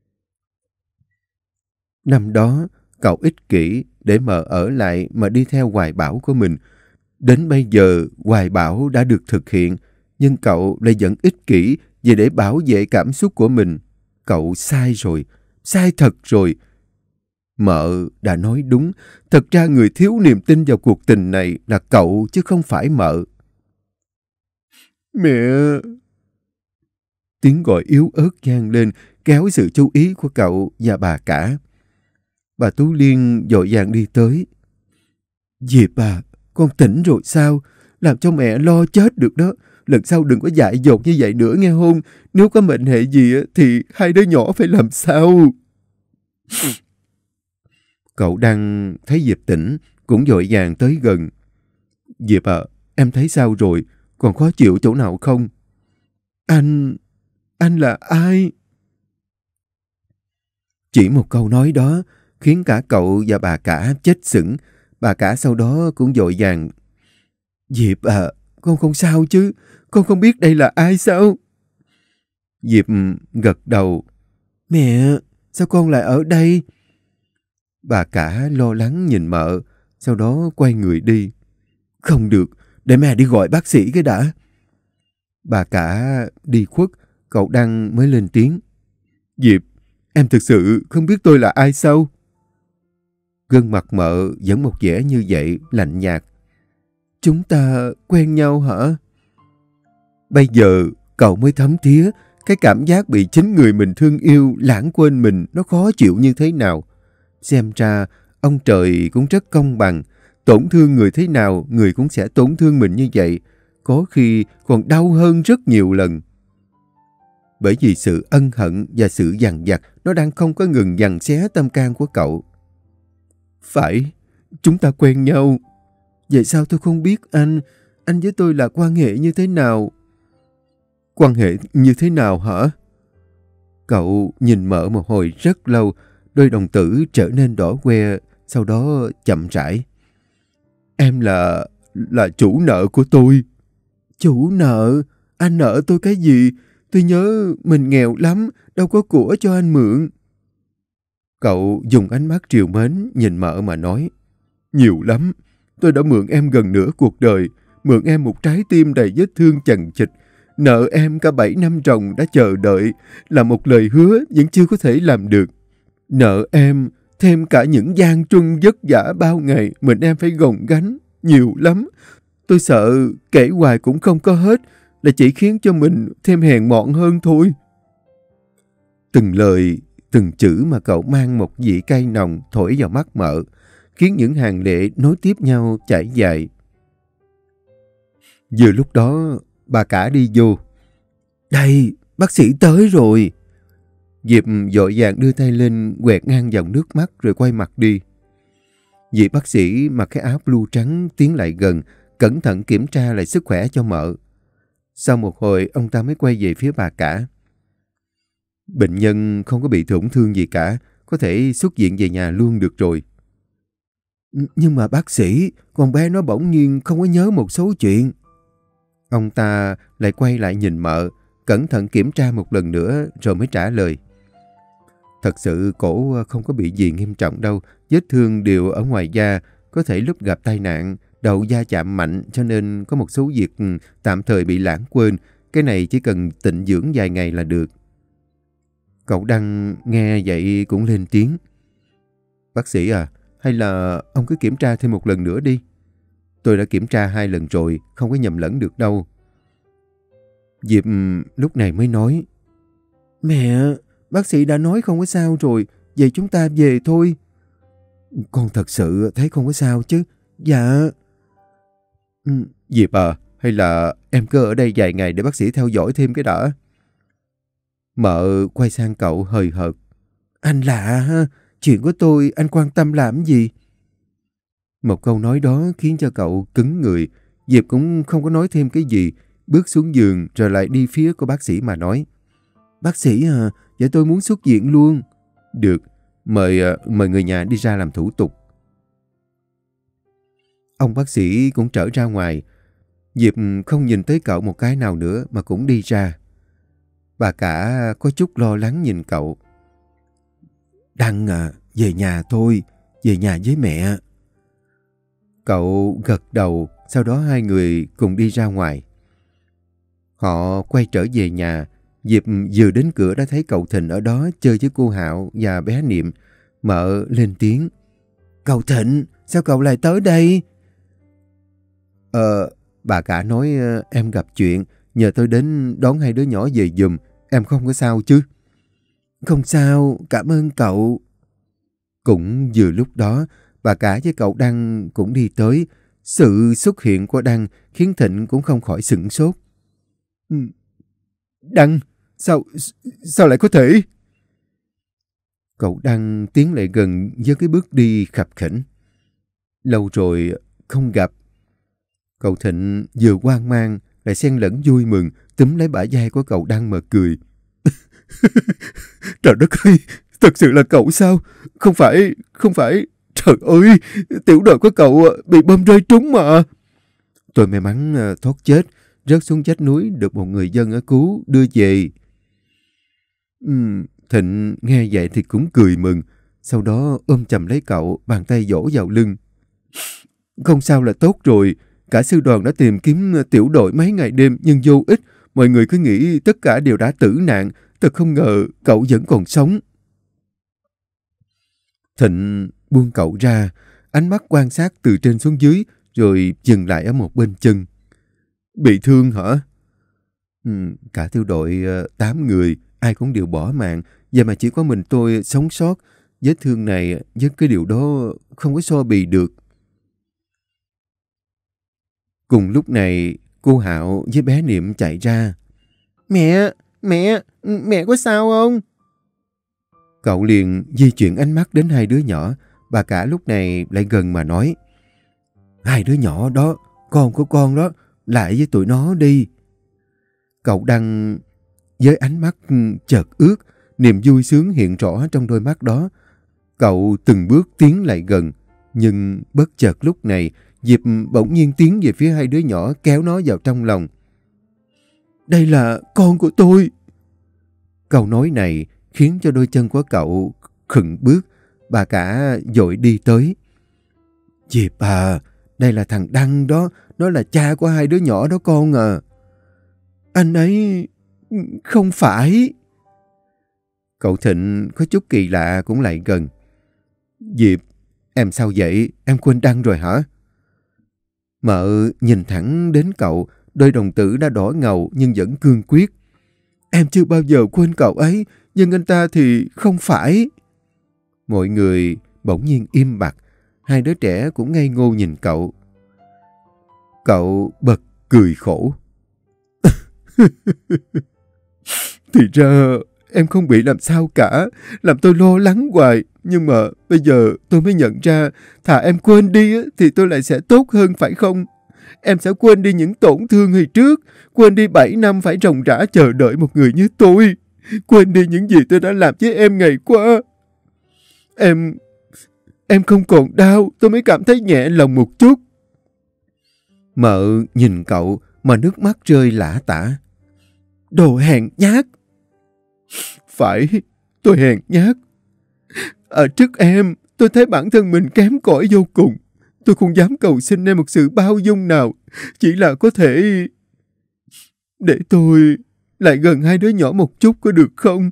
Năm đó, cậu ích kỷ để mợ ở lại mà đi theo hoài bão của mình. Đến bây giờ, hoài bão đã được thực hiện, nhưng cậu lại vẫn ích kỷ vì để bảo vệ cảm xúc của mình. Cậu sai rồi, sai thật rồi. Mợ đã nói đúng, thật ra người thiếu niềm tin vào cuộc tình này là cậu chứ không phải mợ. Mẹ! Tiếng gọi yếu ớt vang lên, kéo sự chú ý của cậu và bà cả. Bà Tú Liên vội vàng đi tới. Diệp à, con tỉnh rồi sao? Làm cho mẹ lo chết được đó. Lần sau đừng có dại dột như vậy nữa nghe không? Nếu có mệnh hệ gì thì hai đứa nhỏ phải làm sao? Cậu đang thấy Diệp tỉnh, cũng vội vàng tới gần. Diệp à, em thấy sao rồi? Còn khó chịu chỗ nào không? Anh... anh là ai? Chỉ một câu nói đó khiến cả cậu và bà cả chết sững. Bà cả sau đó cũng vội vàng. Diệp à, con không sao chứ? Con không biết đây là ai sao? Diệp gật đầu. Mẹ, sao con lại ở đây? Bà cả lo lắng nhìn mợ, sau đó quay người đi. Không được, để mẹ đi gọi bác sĩ cái đã. Bà cả đi khuất, cậu Đăng mới lên tiếng. Diệp, em thực sự không biết tôi là ai sao? Gương mặt mợ vẫn một vẻ như vậy, lạnh nhạt. Chúng ta quen nhau hả? Bây giờ cậu mới thấm thía cái cảm giác bị chính người mình thương yêu lãng quên mình nó khó chịu như thế nào. Xem ra ông trời cũng rất công bằng. Tổn thương người thế nào, người cũng sẽ tổn thương mình như vậy. Có khi còn đau hơn rất nhiều lần. Bởi vì sự ân hận và sự dằn vặt nó đang không có ngừng giằng xé tâm can của cậu. Phải, chúng ta quen nhau. Vậy sao tôi không biết anh? Anh với tôi là quan hệ như thế nào? Quan hệ như thế nào hả? Cậu nhìn mợ một hồi rất lâu, đôi đồng tử trở nên đỏ que, sau đó chậm rãi. Em là... là chủ nợ của tôi. Chủ nợ? Anh nợ tôi cái gì? Tôi nhớ mình nghèo lắm, đâu có của cho anh mượn. Cậu dùng ánh mắt trìu mến nhìn mợ mà nói. Nhiều lắm. Tôi đã mượn em gần nửa cuộc đời, mượn em một trái tim đầy vết thương chằng chịt. Nợ em cả bảy năm ròng đã chờ đợi, là một lời hứa vẫn chưa có thể làm được. Nợ em thêm cả những gian truân vất vả bao ngày mình em phải gồng gánh, nhiều lắm. Tôi sợ kể hoài cũng không có hết, là chỉ khiến cho mình thêm hèn mọn hơn thôi. Từng lời, từng chữ mà cậu mang một vị cay nồng thổi vào mắt mợ, khiến những hàng lệ nối tiếp nhau chảy dài. Vừa lúc đó, bà cả đi vô. Đây, bác sĩ tới rồi. Diệp vội vàng đưa tay lên quẹt ngang dòng nước mắt rồi quay mặt đi. Vị bác sĩ mặc cái áo blue trắng tiến lại gần, cẩn thận kiểm tra lại sức khỏe cho mợ. Sau một hồi, ông ta mới quay về phía bà cả. Bệnh nhân không có bị tổn thương gì cả, có thể xuất viện về nhà luôn được rồi. Nhưng mà bác sĩ, con bé nó bỗng nhiên không có nhớ một số chuyện. Ông ta lại quay lại nhìn mợ, cẩn thận kiểm tra một lần nữa rồi mới trả lời. Thật sự cổ không có bị gì nghiêm trọng đâu, vết thương đều ở ngoài da, có thể lúc gặp tai nạn, đầu da chạm mạnh cho nên có một số việc tạm thời bị lãng quên, cái này chỉ cần tịnh dưỡng vài ngày là được. Cậu Đăng nghe vậy cũng lên tiếng. Bác sĩ à, hay là ông cứ kiểm tra thêm một lần nữa đi. Tôi đã kiểm tra hai lần rồi, không có nhầm lẫn được đâu. Diệp lúc này mới nói. Mẹ, bác sĩ đã nói không có sao rồi, vậy chúng ta về thôi. Con thật sự thấy không có sao chứ. Dạ. Diệp à, hay là em cứ ở đây vài ngày để bác sĩ theo dõi thêm cái đã. Mợ quay sang cậu hời hợt. Anh lạ ha, Chuyện của tôi anh quan tâm làm gì? Một câu nói đó khiến cho cậu cứng người. Diệp cũng không có nói thêm cái gì, bước xuống giường rồi lại đi phía của bác sĩ mà nói. Bác sĩ à, vậy tôi muốn xuất viện luôn. Được, mời, mời người nhà đi ra làm thủ tục. Ông bác sĩ cũng trở ra ngoài. Diệp không nhìn tới cậu một cái nào nữa mà cũng đi ra. Bà cả có chút lo lắng nhìn cậu. Đăng à, về nhà thôi, về nhà với mẹ. Cậu gật đầu, sau đó hai người cùng đi ra ngoài. Họ quay trở về nhà. Diệp vừa đến cửa đã thấy cậu Thịnh ở đó chơi với cô Hạo và bé Niệm. Mợ lên tiếng. Cậu Thịnh, sao cậu lại tới đây? Ờ, bà cả nói em gặp chuyện, nhờ tôi đến đón hai đứa nhỏ về giùm. Em không có sao chứ? Không sao, cảm ơn cậu. Cũng vừa lúc đó, bà cả với cậu Đăng cũng đi tới. Sự xuất hiện của Đăng khiến Thịnh cũng không khỏi sửng sốt. Đăng, sao, sao lại có thể? Cậu Đăng tiến lại gần với cái bước đi khập khểnh. Lâu rồi không gặp. Cậu Thịnh vừa hoang mang lại xen lẫn vui mừng, túm lấy bả vai của cậu Đăng mà cười. Trời đất ơi, thật sự là cậu sao? Không phải, không phải. Trời ơi, tiểu đội của cậu bị bom rơi trúng mà. Tôi may mắn thoát chết, rớt xuống vách núi được một người dân ở cứu đưa về. Uhm, Thịnh nghe vậy thì cũng cười mừng, sau đó ôm chầm lấy cậu, bàn tay vỗ vào lưng. Không sao là tốt rồi, cả sư đoàn đã tìm kiếm tiểu đội mấy ngày đêm nhưng vô ích, mọi người cứ nghĩ tất cả đều đã tử nạn, thật không ngờ cậu vẫn còn sống. Thịnh buông cậu ra, ánh mắt quan sát từ trên xuống dưới, rồi dừng lại ở một bên chân. Bị thương hả? Ừ, cả tiểu đội uh, tám người, ai cũng đều bỏ mạng, vậy mà chỉ có mình tôi sống sót. Vết thương này với cái điều đó không có so bì được. Cùng lúc này, cô Hạo với bé Niệm chạy ra. Mẹ, mẹ, mẹ có sao không? Cậu liền di chuyển ánh mắt đến hai đứa nhỏ. Bà cả lúc này lại gần mà nói. Hai đứa nhỏ đó, con của con đó, lại với tụi nó đi. Cậu Đăng với ánh mắt chợt ướt, niềm vui sướng hiện rõ trong đôi mắt đó. Cậu từng bước tiến lại gần, nhưng bất chợt lúc này, Diệp bỗng nhiên tiến về phía hai đứa nhỏ kéo nó vào trong lòng. Đây là con của tôi. Câu nói này khiến cho đôi chân của cậu khựng bước. Bà cả vội đi tới. Diệp à, đây là thằng Đăng đó, nó là cha của hai đứa nhỏ đó con à. Anh ấy không phải. Cậu Thịnh có chút kỳ lạ cũng lại gần. Diệp, em sao vậy? Em quên Đăng rồi hả? Mợ nhìn thẳng đến cậu, đôi đồng tử đã đỏ ngầu nhưng vẫn cương quyết. Em chưa bao giờ quên cậu ấy, nhưng anh ta thì không phải. Mọi người bỗng nhiên im bặt, hai đứa trẻ cũng ngây ngô nhìn cậu. Cậu bật cười khổ. Thì ra em không bị làm sao cả, làm tôi lo lắng hoài. Nhưng mà bây giờ tôi mới nhận ra, thà em quên đi thì tôi lại sẽ tốt hơn phải không? Em sẽ quên đi những tổn thương hồi trước, quên đi bảy năm phải ròng rã chờ đợi một người như tôi, quên đi những gì tôi đã làm với em ngày qua. Em... em không còn đau, tôi mới cảm thấy nhẹ lòng một chút. Mợ nhìn cậu mà nước mắt rơi lã tả. Đồ hèn nhát. Phải, tôi hèn nhát. Ở trước em, tôi thấy bản thân mình kém cỏi vô cùng. Tôi không dám cầu xin em một sự bao dung nào. Chỉ là có thể... để tôi lại gần hai đứa nhỏ một chút có được không?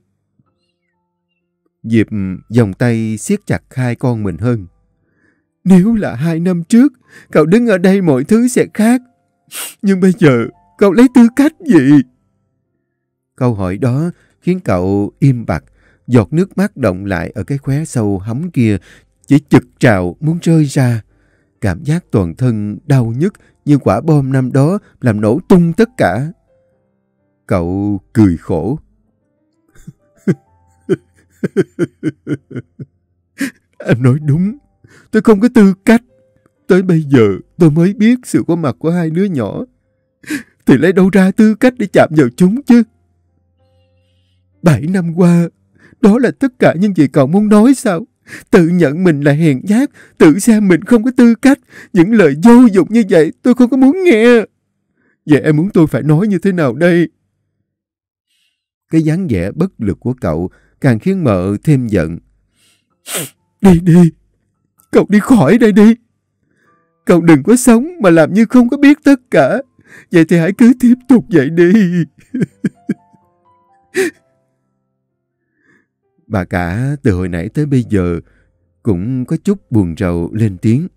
Diệp vòng tay siết chặt hai con mình hơn. Nếu là hai năm trước, cậu đứng ở đây mọi thứ sẽ khác. Nhưng bây giờ, cậu lấy tư cách gì? Câu hỏi đó khiến cậu im bặt. Giọt nước mắt động lại ở cái khóe sâu hấm kia, chỉ chực trào muốn rơi ra. Cảm giác toàn thân đau nhức như quả bom năm đó làm nổ tung tất cả. Cậu cười khổ. Em nói đúng. Tôi không có tư cách. Tới bây giờ tôi mới biết sự có mặt của hai đứa nhỏ. Thì lấy đâu ra tư cách để chạm vào chúng chứ? Bảy năm qua, đó là tất cả những gì cậu muốn nói sao? Tự nhận mình là hèn nhát, tự xem mình không có tư cách. Những lời vô dụng như vậy tôi không có muốn nghe. Vậy em muốn tôi phải nói như thế nào đây? Cái dáng vẻ bất lực của cậu càng khiến mợ thêm giận. Đi đi, cậu đi khỏi đây đi. Cậu đừng có sống mà làm như không có biết tất cả. Vậy thì hãy cứ tiếp tục vậy đi. Bà cả từ hồi nãy tới bây giờ cũng có chút buồn rầu lên tiếng.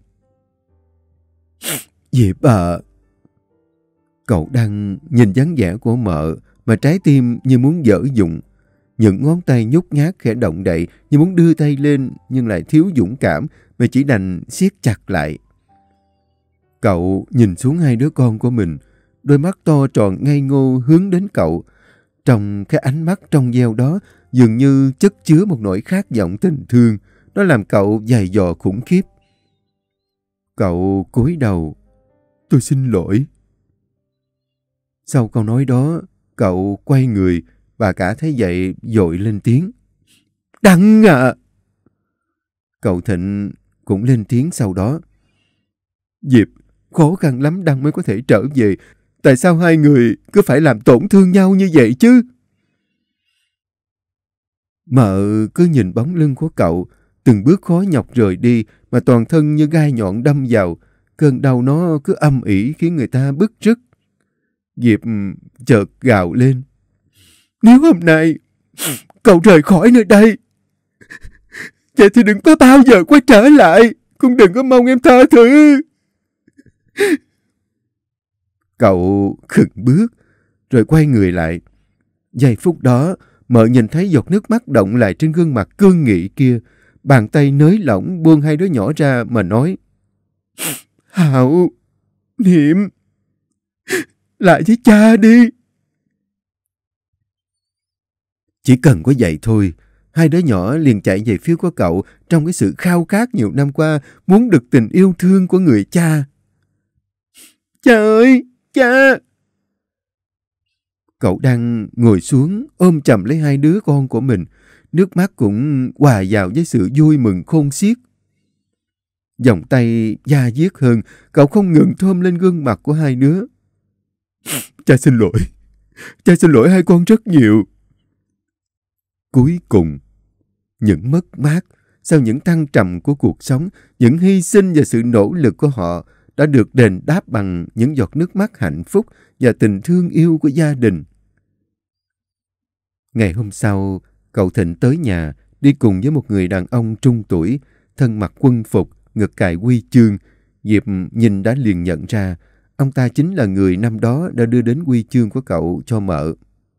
Diệp à. Cậu đang nhìn dáng vẻ của mợ mà trái tim như muốn dở dụng. Những ngón tay nhút nhát khẽ động đậy như muốn đưa tay lên nhưng lại thiếu dũng cảm mà chỉ đành siết chặt lại. Cậu nhìn xuống hai đứa con của mình, đôi mắt to tròn ngây ngô hướng đến cậu. Trong cái ánh mắt trong veo đó dường như chất chứa một nỗi khát vọng tình thương. Nó làm cậu dày dò khủng khiếp. Cậu cúi đầu. Tôi xin lỗi. Sau câu nói đó, cậu quay người. Bà cả thấy vậy vội lên tiếng. Đăng à! Cậu Thịnh cũng lên tiếng sau đó. Diệp, khó khăn lắm Đăng mới có thể trở về. Tại sao hai người cứ phải làm tổn thương nhau như vậy chứ? Mợ cứ nhìn bóng lưng của cậu, từng bước khó nhọc rời đi mà toàn thân như gai nhọn đâm vào. Cơn đau nó cứ âm ỉ khiến người ta bứt rứt. Diệp chợt gào lên. Nếu hôm nay cậu rời khỏi nơi đây, vậy thì đừng có bao giờ quay trở lại. Cũng đừng có mong em tha thứ. Cậu khựng bước, rồi quay người lại. Giây phút đó, mợ nhìn thấy giọt nước mắt động lại trên gương mặt cương nghị kia. Bàn tay nới lỏng buông hai đứa nhỏ ra mà nói. Hạo, Niệm, lại với cha đi. Chỉ cần có vậy thôi, hai đứa nhỏ liền chạy về phía của cậu trong cái sự khao khát nhiều năm qua muốn được tình yêu thương của người cha. Cha ơi, cha! Cậu đang ngồi xuống ôm chầm lấy hai đứa con của mình, nước mắt cũng hòa vào với sự vui mừng khôn xiết. Vòng tay da diết hơn, cậu không ngừng thơm lên gương mặt của hai đứa. Cha xin lỗi, cha xin lỗi hai con rất nhiều. Cuối cùng, những mất mát sau những thăng trầm của cuộc sống, những hy sinh và sự nỗ lực của họ đã được đền đáp bằng những giọt nước mắt hạnh phúc và tình thương yêu của gia đình. Ngày hôm sau, cậu Thịnh tới nhà, đi cùng với một người đàn ông trung tuổi, thân mặc quân phục, ngực cài huy chương. Diệp nhìn đã liền nhận ra, ông ta chính là người năm đó đã đưa đến huy chương của cậu cho mợ.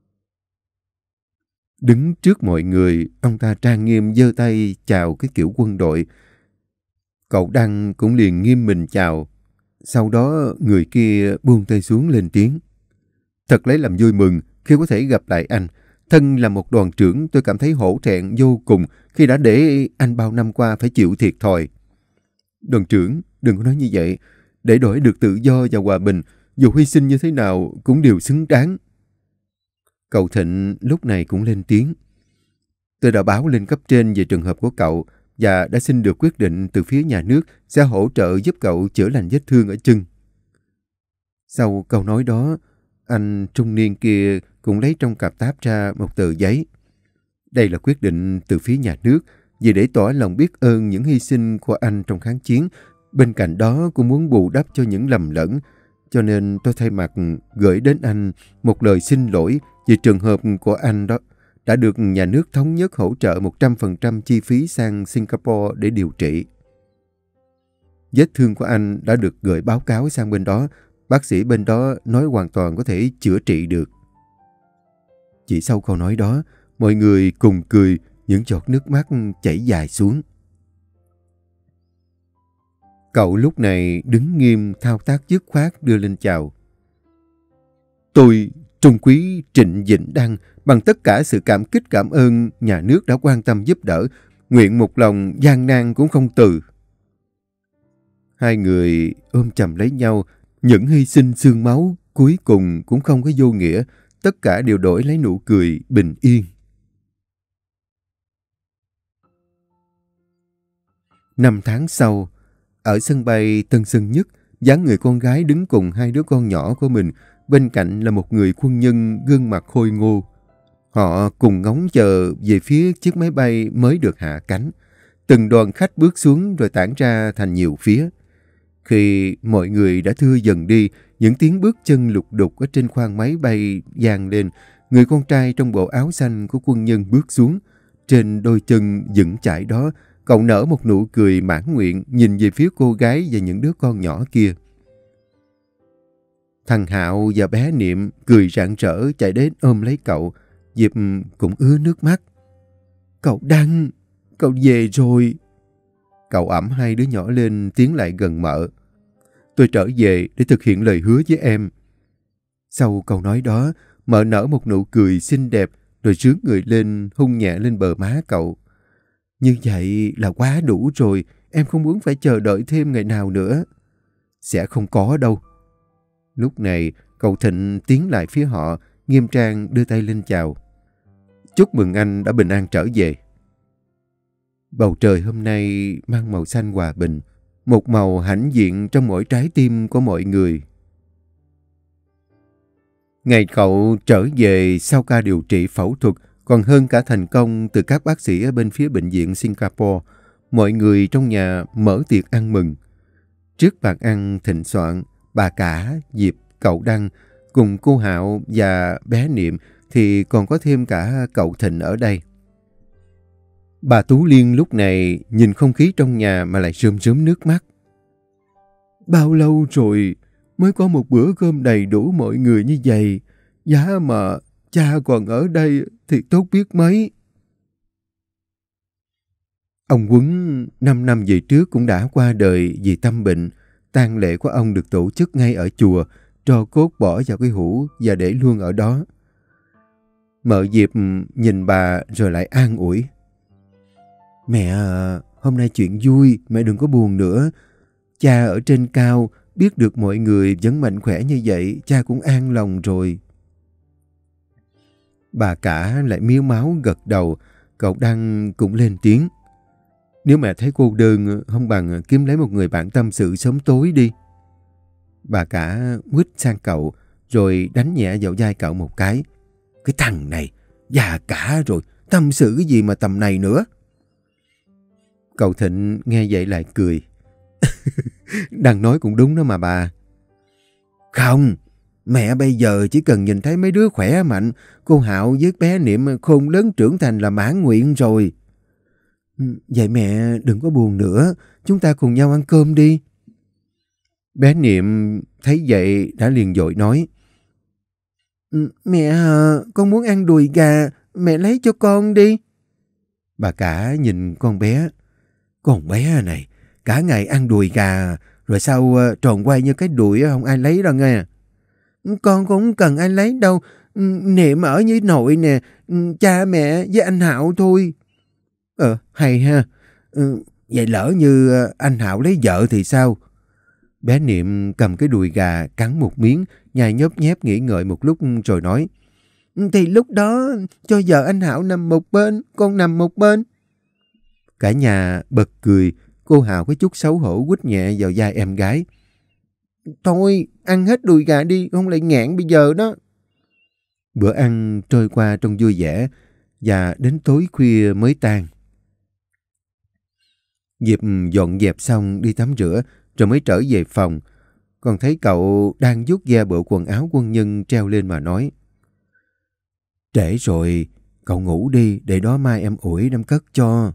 Đứng trước mọi người, ông ta trang nghiêm giơ tay chào cái kiểu quân đội. Cậu Đăng cũng liền nghiêm mình chào. Sau đó người kia buông tay xuống lên tiếng. Thật lấy làm vui mừng khi có thể gặp lại anh. Thân là một đoàn trưởng, tôi cảm thấy hổ thẹn vô cùng khi đã để anh bao năm qua phải chịu thiệt thòi. Đoàn trưởng, đừng có nói như vậy. Để đổi được tự do và hòa bình, dù hy sinh như thế nào cũng đều xứng đáng. Cậu Thịnh lúc này cũng lên tiếng. Tôi đã báo lên cấp trên về trường hợp của cậu và đã xin được quyết định từ phía nhà nước sẽ hỗ trợ giúp cậu chữa lành vết thương ở chân. Sau câu nói đó, anh trung niên kia cũng lấy trong cặp táp ra một tờ giấy. Đây là quyết định từ phía nhà nước vì để tỏ lòng biết ơn những hy sinh của anh trong kháng chiến. Bên cạnh đó cũng muốn bù đắp cho những lầm lẫn. Cho nên tôi thay mặt gửi đến anh một lời xin lỗi vì trường hợp của anh đó đã được nhà nước thống nhất hỗ trợ một trăm phần trăm chi phí sang Singapore để điều trị. Vết thương của anh đã được gửi báo cáo sang bên đó. Bác sĩ bên đó nói hoàn toàn có thể chữa trị được. Chỉ sau câu nói đó, mọi người cùng cười, những giọt nước mắt chảy dài xuống. Cậu lúc này đứng nghiêm, thao tác dứt khoát đưa lên chào. Tôi, Trung quý Trịnh Vĩnh Đăng, bằng tất cả sự cảm kích cảm ơn nhà nước đã quan tâm giúp đỡ, nguyện một lòng gian nan cũng không từ. Hai người ôm chầm lấy nhau, những hy sinh xương máu cuối cùng cũng không có vô nghĩa, tất cả đều đổi lấy nụ cười bình yên. Năm tháng sau, ở sân bay Tân Sơn Nhất, dáng người con gái đứng cùng hai đứa con nhỏ của mình, bên cạnh là một người quân nhân gương mặt khôi ngô. Họ cùng ngóng chờ về phía chiếc máy bay mới được hạ cánh. Từng đoàn khách bước xuống rồi tản ra thành nhiều phía. Khi mọi người đã thưa dần đi, những tiếng bước chân lục đục ở trên khoang máy bay vang lên. Người con trai trong bộ áo xanh của quân nhân bước xuống. Trên đôi chân vững chãi đó, cậu nở một nụ cười mãn nguyện nhìn về phía cô gái và những đứa con nhỏ kia. Thằng Hạo và bé Niệm cười rạng rỡ chạy đến ôm lấy cậu. Diệp cũng ứa nước mắt. Cậu Đăng, cậu về rồi. Cậu ẵm hai đứa nhỏ lên tiến lại gần mợ. Tôi trở về để thực hiện lời hứa với em. Sau câu nói đó, mợ nở một nụ cười xinh đẹp rồi rướn người lên hôn nhẹ lên bờ má cậu. Như vậy là quá đủ rồi, em không muốn phải chờ đợi thêm ngày nào nữa. Sẽ không có đâu. Lúc này, cậu Thịnh tiến lại phía họ, nghiêm trang đưa tay lên chào. Chúc mừng anh đã bình an trở về. Bầu trời hôm nay mang màu xanh hòa bình, một màu hãnh diện trong mỗi trái tim của mọi người. Ngày cậu trở về sau ca điều trị phẫu thuật còn hơn cả thành công từ các bác sĩ ở bên phía bệnh viện Singapore. Mọi người trong nhà mở tiệc ăn mừng. Trước bàn ăn thịnh soạn, bà cả, Diệp, cậu Đăng cùng cô Hạo và bé Niệm thì còn có thêm cả cậu Thịnh ở đây. Bà Tú Liên lúc này nhìn không khí trong nhà mà lại rơm rớm nước mắt. Bao lâu rồi mới có một bữa cơm đầy đủ mọi người như vậy. Giá mà cha còn ở đây thì tốt biết mấy. Ông Quấn năm năm về trước cũng đã qua đời vì tâm bệnh. Tang lễ của ông được tổ chức ngay ở chùa, tro cốt bỏ vào cái hũ và để luôn ở đó. Mợ Diệp nhìn bà rồi lại an ủi. Mẹ à, hôm nay chuyện vui, mẹ đừng có buồn nữa. Cha ở trên cao, biết được mọi người vẫn mạnh khỏe như vậy, cha cũng an lòng rồi. Bà cả lại miếu máu gật đầu, cậu Đăng cũng lên tiếng. Nếu mẹ thấy cô đơn, không bằng kiếm lấy một người bạn tâm sự sớm tối đi. Bà cả quýt sang cậu, rồi đánh nhẹ vào vai cậu một cái. Cái thằng này, già cả rồi, tâm sự cái gì mà tầm này nữa. Cậu Thịnh nghe vậy lại cười. Đang nói cũng đúng đó mà bà. Không, mẹ bây giờ chỉ cần nhìn thấy mấy đứa khỏe mạnh, cô Hạo với bé Niệm khôn lớn trưởng thành là mãn nguyện rồi. Vậy mẹ đừng có buồn nữa, chúng ta cùng nhau ăn cơm đi. Bé Niệm thấy vậy đã liền vội nói. Mẹ à, con muốn ăn đùi gà, mẹ lấy cho con đi. Bà cả nhìn con bé. Con bé này, cả ngày ăn đùi gà, rồi sau tròn quay như cái đùi không ai lấy đâu nghe. Con cũng không cần ai lấy đâu, Niệm ở với nội nè, cha mẹ với anh Hạo thôi. Ờ, hay ha. Ừ, vậy lỡ như anh Hạo lấy vợ thì sao? Bé Niệm cầm cái đùi gà cắn một miếng, nhai nhớp nhép nghĩ ngợi một lúc rồi nói. Thì lúc đó cho vợ anh Hạo nằm một bên, con nằm một bên. Cả nhà bật cười, cô Hạo có chút xấu hổ quýt nhẹ vào vai em gái. Thôi, ăn hết đùi gà đi, không lại ngạn bây giờ đó. Bữa ăn trôi qua trong vui vẻ, và đến tối khuya mới tan. Diệp dọn dẹp xong đi tắm rửa, rồi mới trở về phòng. Còn thấy cậu đang vuốt ve bộ quần áo quân nhân treo lên mà nói. Trễ rồi, cậu ngủ đi, để đó mai em ủi đem cất cho.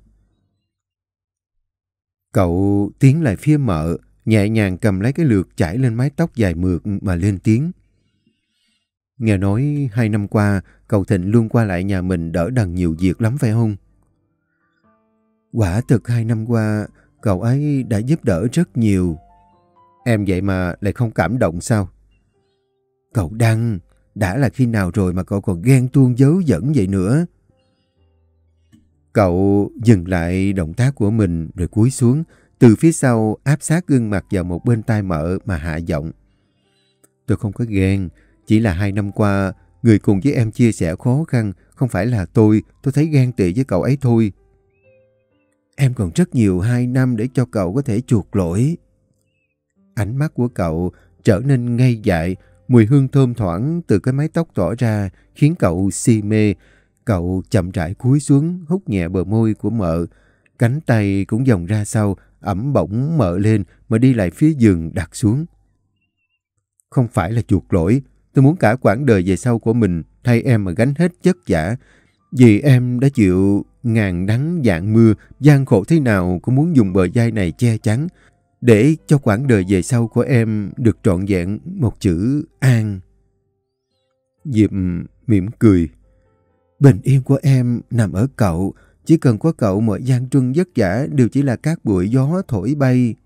Cậu tiến lại phía mợ, nhẹ nhàng cầm lấy cái lược chải lên mái tóc dài mượt mà lên tiếng. Nghe nói hai năm qua, cậu Thịnh luôn qua lại nhà mình đỡ đần nhiều việc lắm phải không? Quả thực hai năm qua, cậu ấy đã giúp đỡ rất nhiều. Em vậy mà lại không cảm động sao? Cậu Đăng, đã là khi nào rồi mà cậu còn ghen tuông dớ dẫn vậy nữa? Cậu dừng lại động tác của mình rồi cúi xuống, từ phía sau áp sát gương mặt vào một bên tai Mợ mà hạ giọng. Tôi không có ghen, chỉ là hai năm qua, người cùng với em chia sẻ khó khăn, không phải là tôi, tôi thấy ghen tị với cậu ấy thôi. Em còn rất nhiều hai năm để cho cậu có thể chuộc lỗi. Ánh mắt của cậu trở nên ngây dại, mùi hương thơm thoảng từ cái mái tóc tỏa ra khiến cậu si mê. Cậu chậm rãi cúi xuống, hút nhẹ bờ môi của Mợ. Cánh tay cũng vòng ra sau, ẵm bổng Mợ lên mà đi lại phía giường đặt xuống. Không phải là chuộc lỗi, tôi muốn cả quãng đời về sau của mình thay em mà gánh hết vất vả. Vì em đã chịu ngàn nắng vạn mưa, gian khổ thế nào cũng muốn dùng bờ vai này che chắn, để cho quãng đời về sau của em được trọn vẹn một chữ an. Diệp mỉm cười. Bình yên của em nằm ở cậu, chỉ cần có cậu mọi gian truân vất vả đều chỉ là cát bụi gió thổi bay.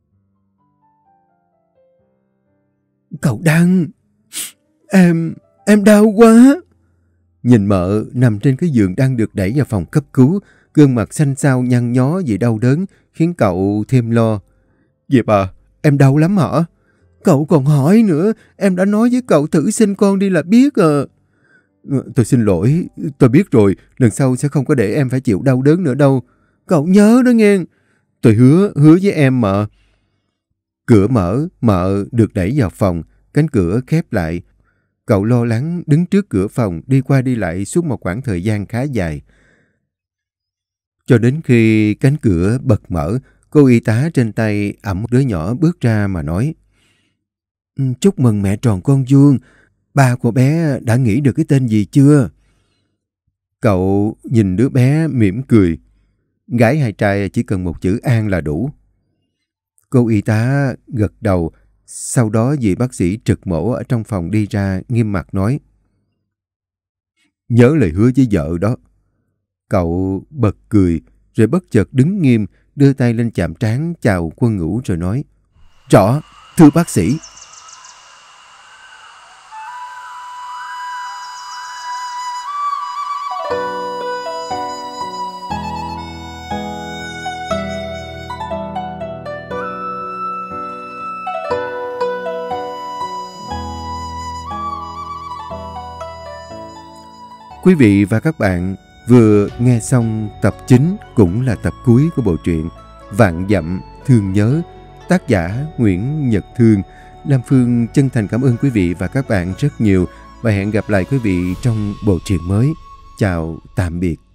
Cậu Đăng, em, em đau quá. Nhìn Mợ nằm trên cái giường đang được đẩy vào phòng cấp cứu, gương mặt xanh xao nhăn nhó vì đau đớn, khiến cậu thêm lo. Diệp à, em đau lắm hả? Cậu còn hỏi nữa, em đã nói với cậu thử sinh con đi là biết à. Tôi xin lỗi, tôi biết rồi, lần sau sẽ không có để em phải chịu đau đớn nữa đâu. Cậu nhớ đó nghe. Tôi hứa, hứa với em mà. Cửa mở, Mợ được đẩy vào phòng, cánh cửa khép lại. Cậu lo lắng đứng trước cửa phòng đi qua đi lại suốt một khoảng thời gian khá dài. Cho đến khi cánh cửa bật mở, cô y tá trên tay ẵm đứa nhỏ bước ra mà nói: Chúc mừng mẹ tròn con vuông, ba của bé đã nghĩ được cái tên gì chưa? Cậu nhìn đứa bé mỉm cười. Gái hay trai chỉ cần một chữ An là đủ. Cô y tá gật đầu. Sau đó vị bác sĩ trực mổ ở trong phòng đi ra nghiêm mặt nói: Nhớ lời hứa với vợ đó. Cậu bật cười rồi bất chợt đứng nghiêm, đưa tay lên chạm trán chào Quân Ngũ rồi nói: Rõ, thưa bác sĩ. Quý vị và các bạn vừa nghe xong tập chín cũng là tập cuối của bộ truyện Vạn Dặm Thương Nhớ, tác giả Nguyễn Nhật Thương. Lam Phương chân thành cảm ơn quý vị và các bạn rất nhiều và hẹn gặp lại quý vị trong bộ truyện mới. Chào tạm biệt.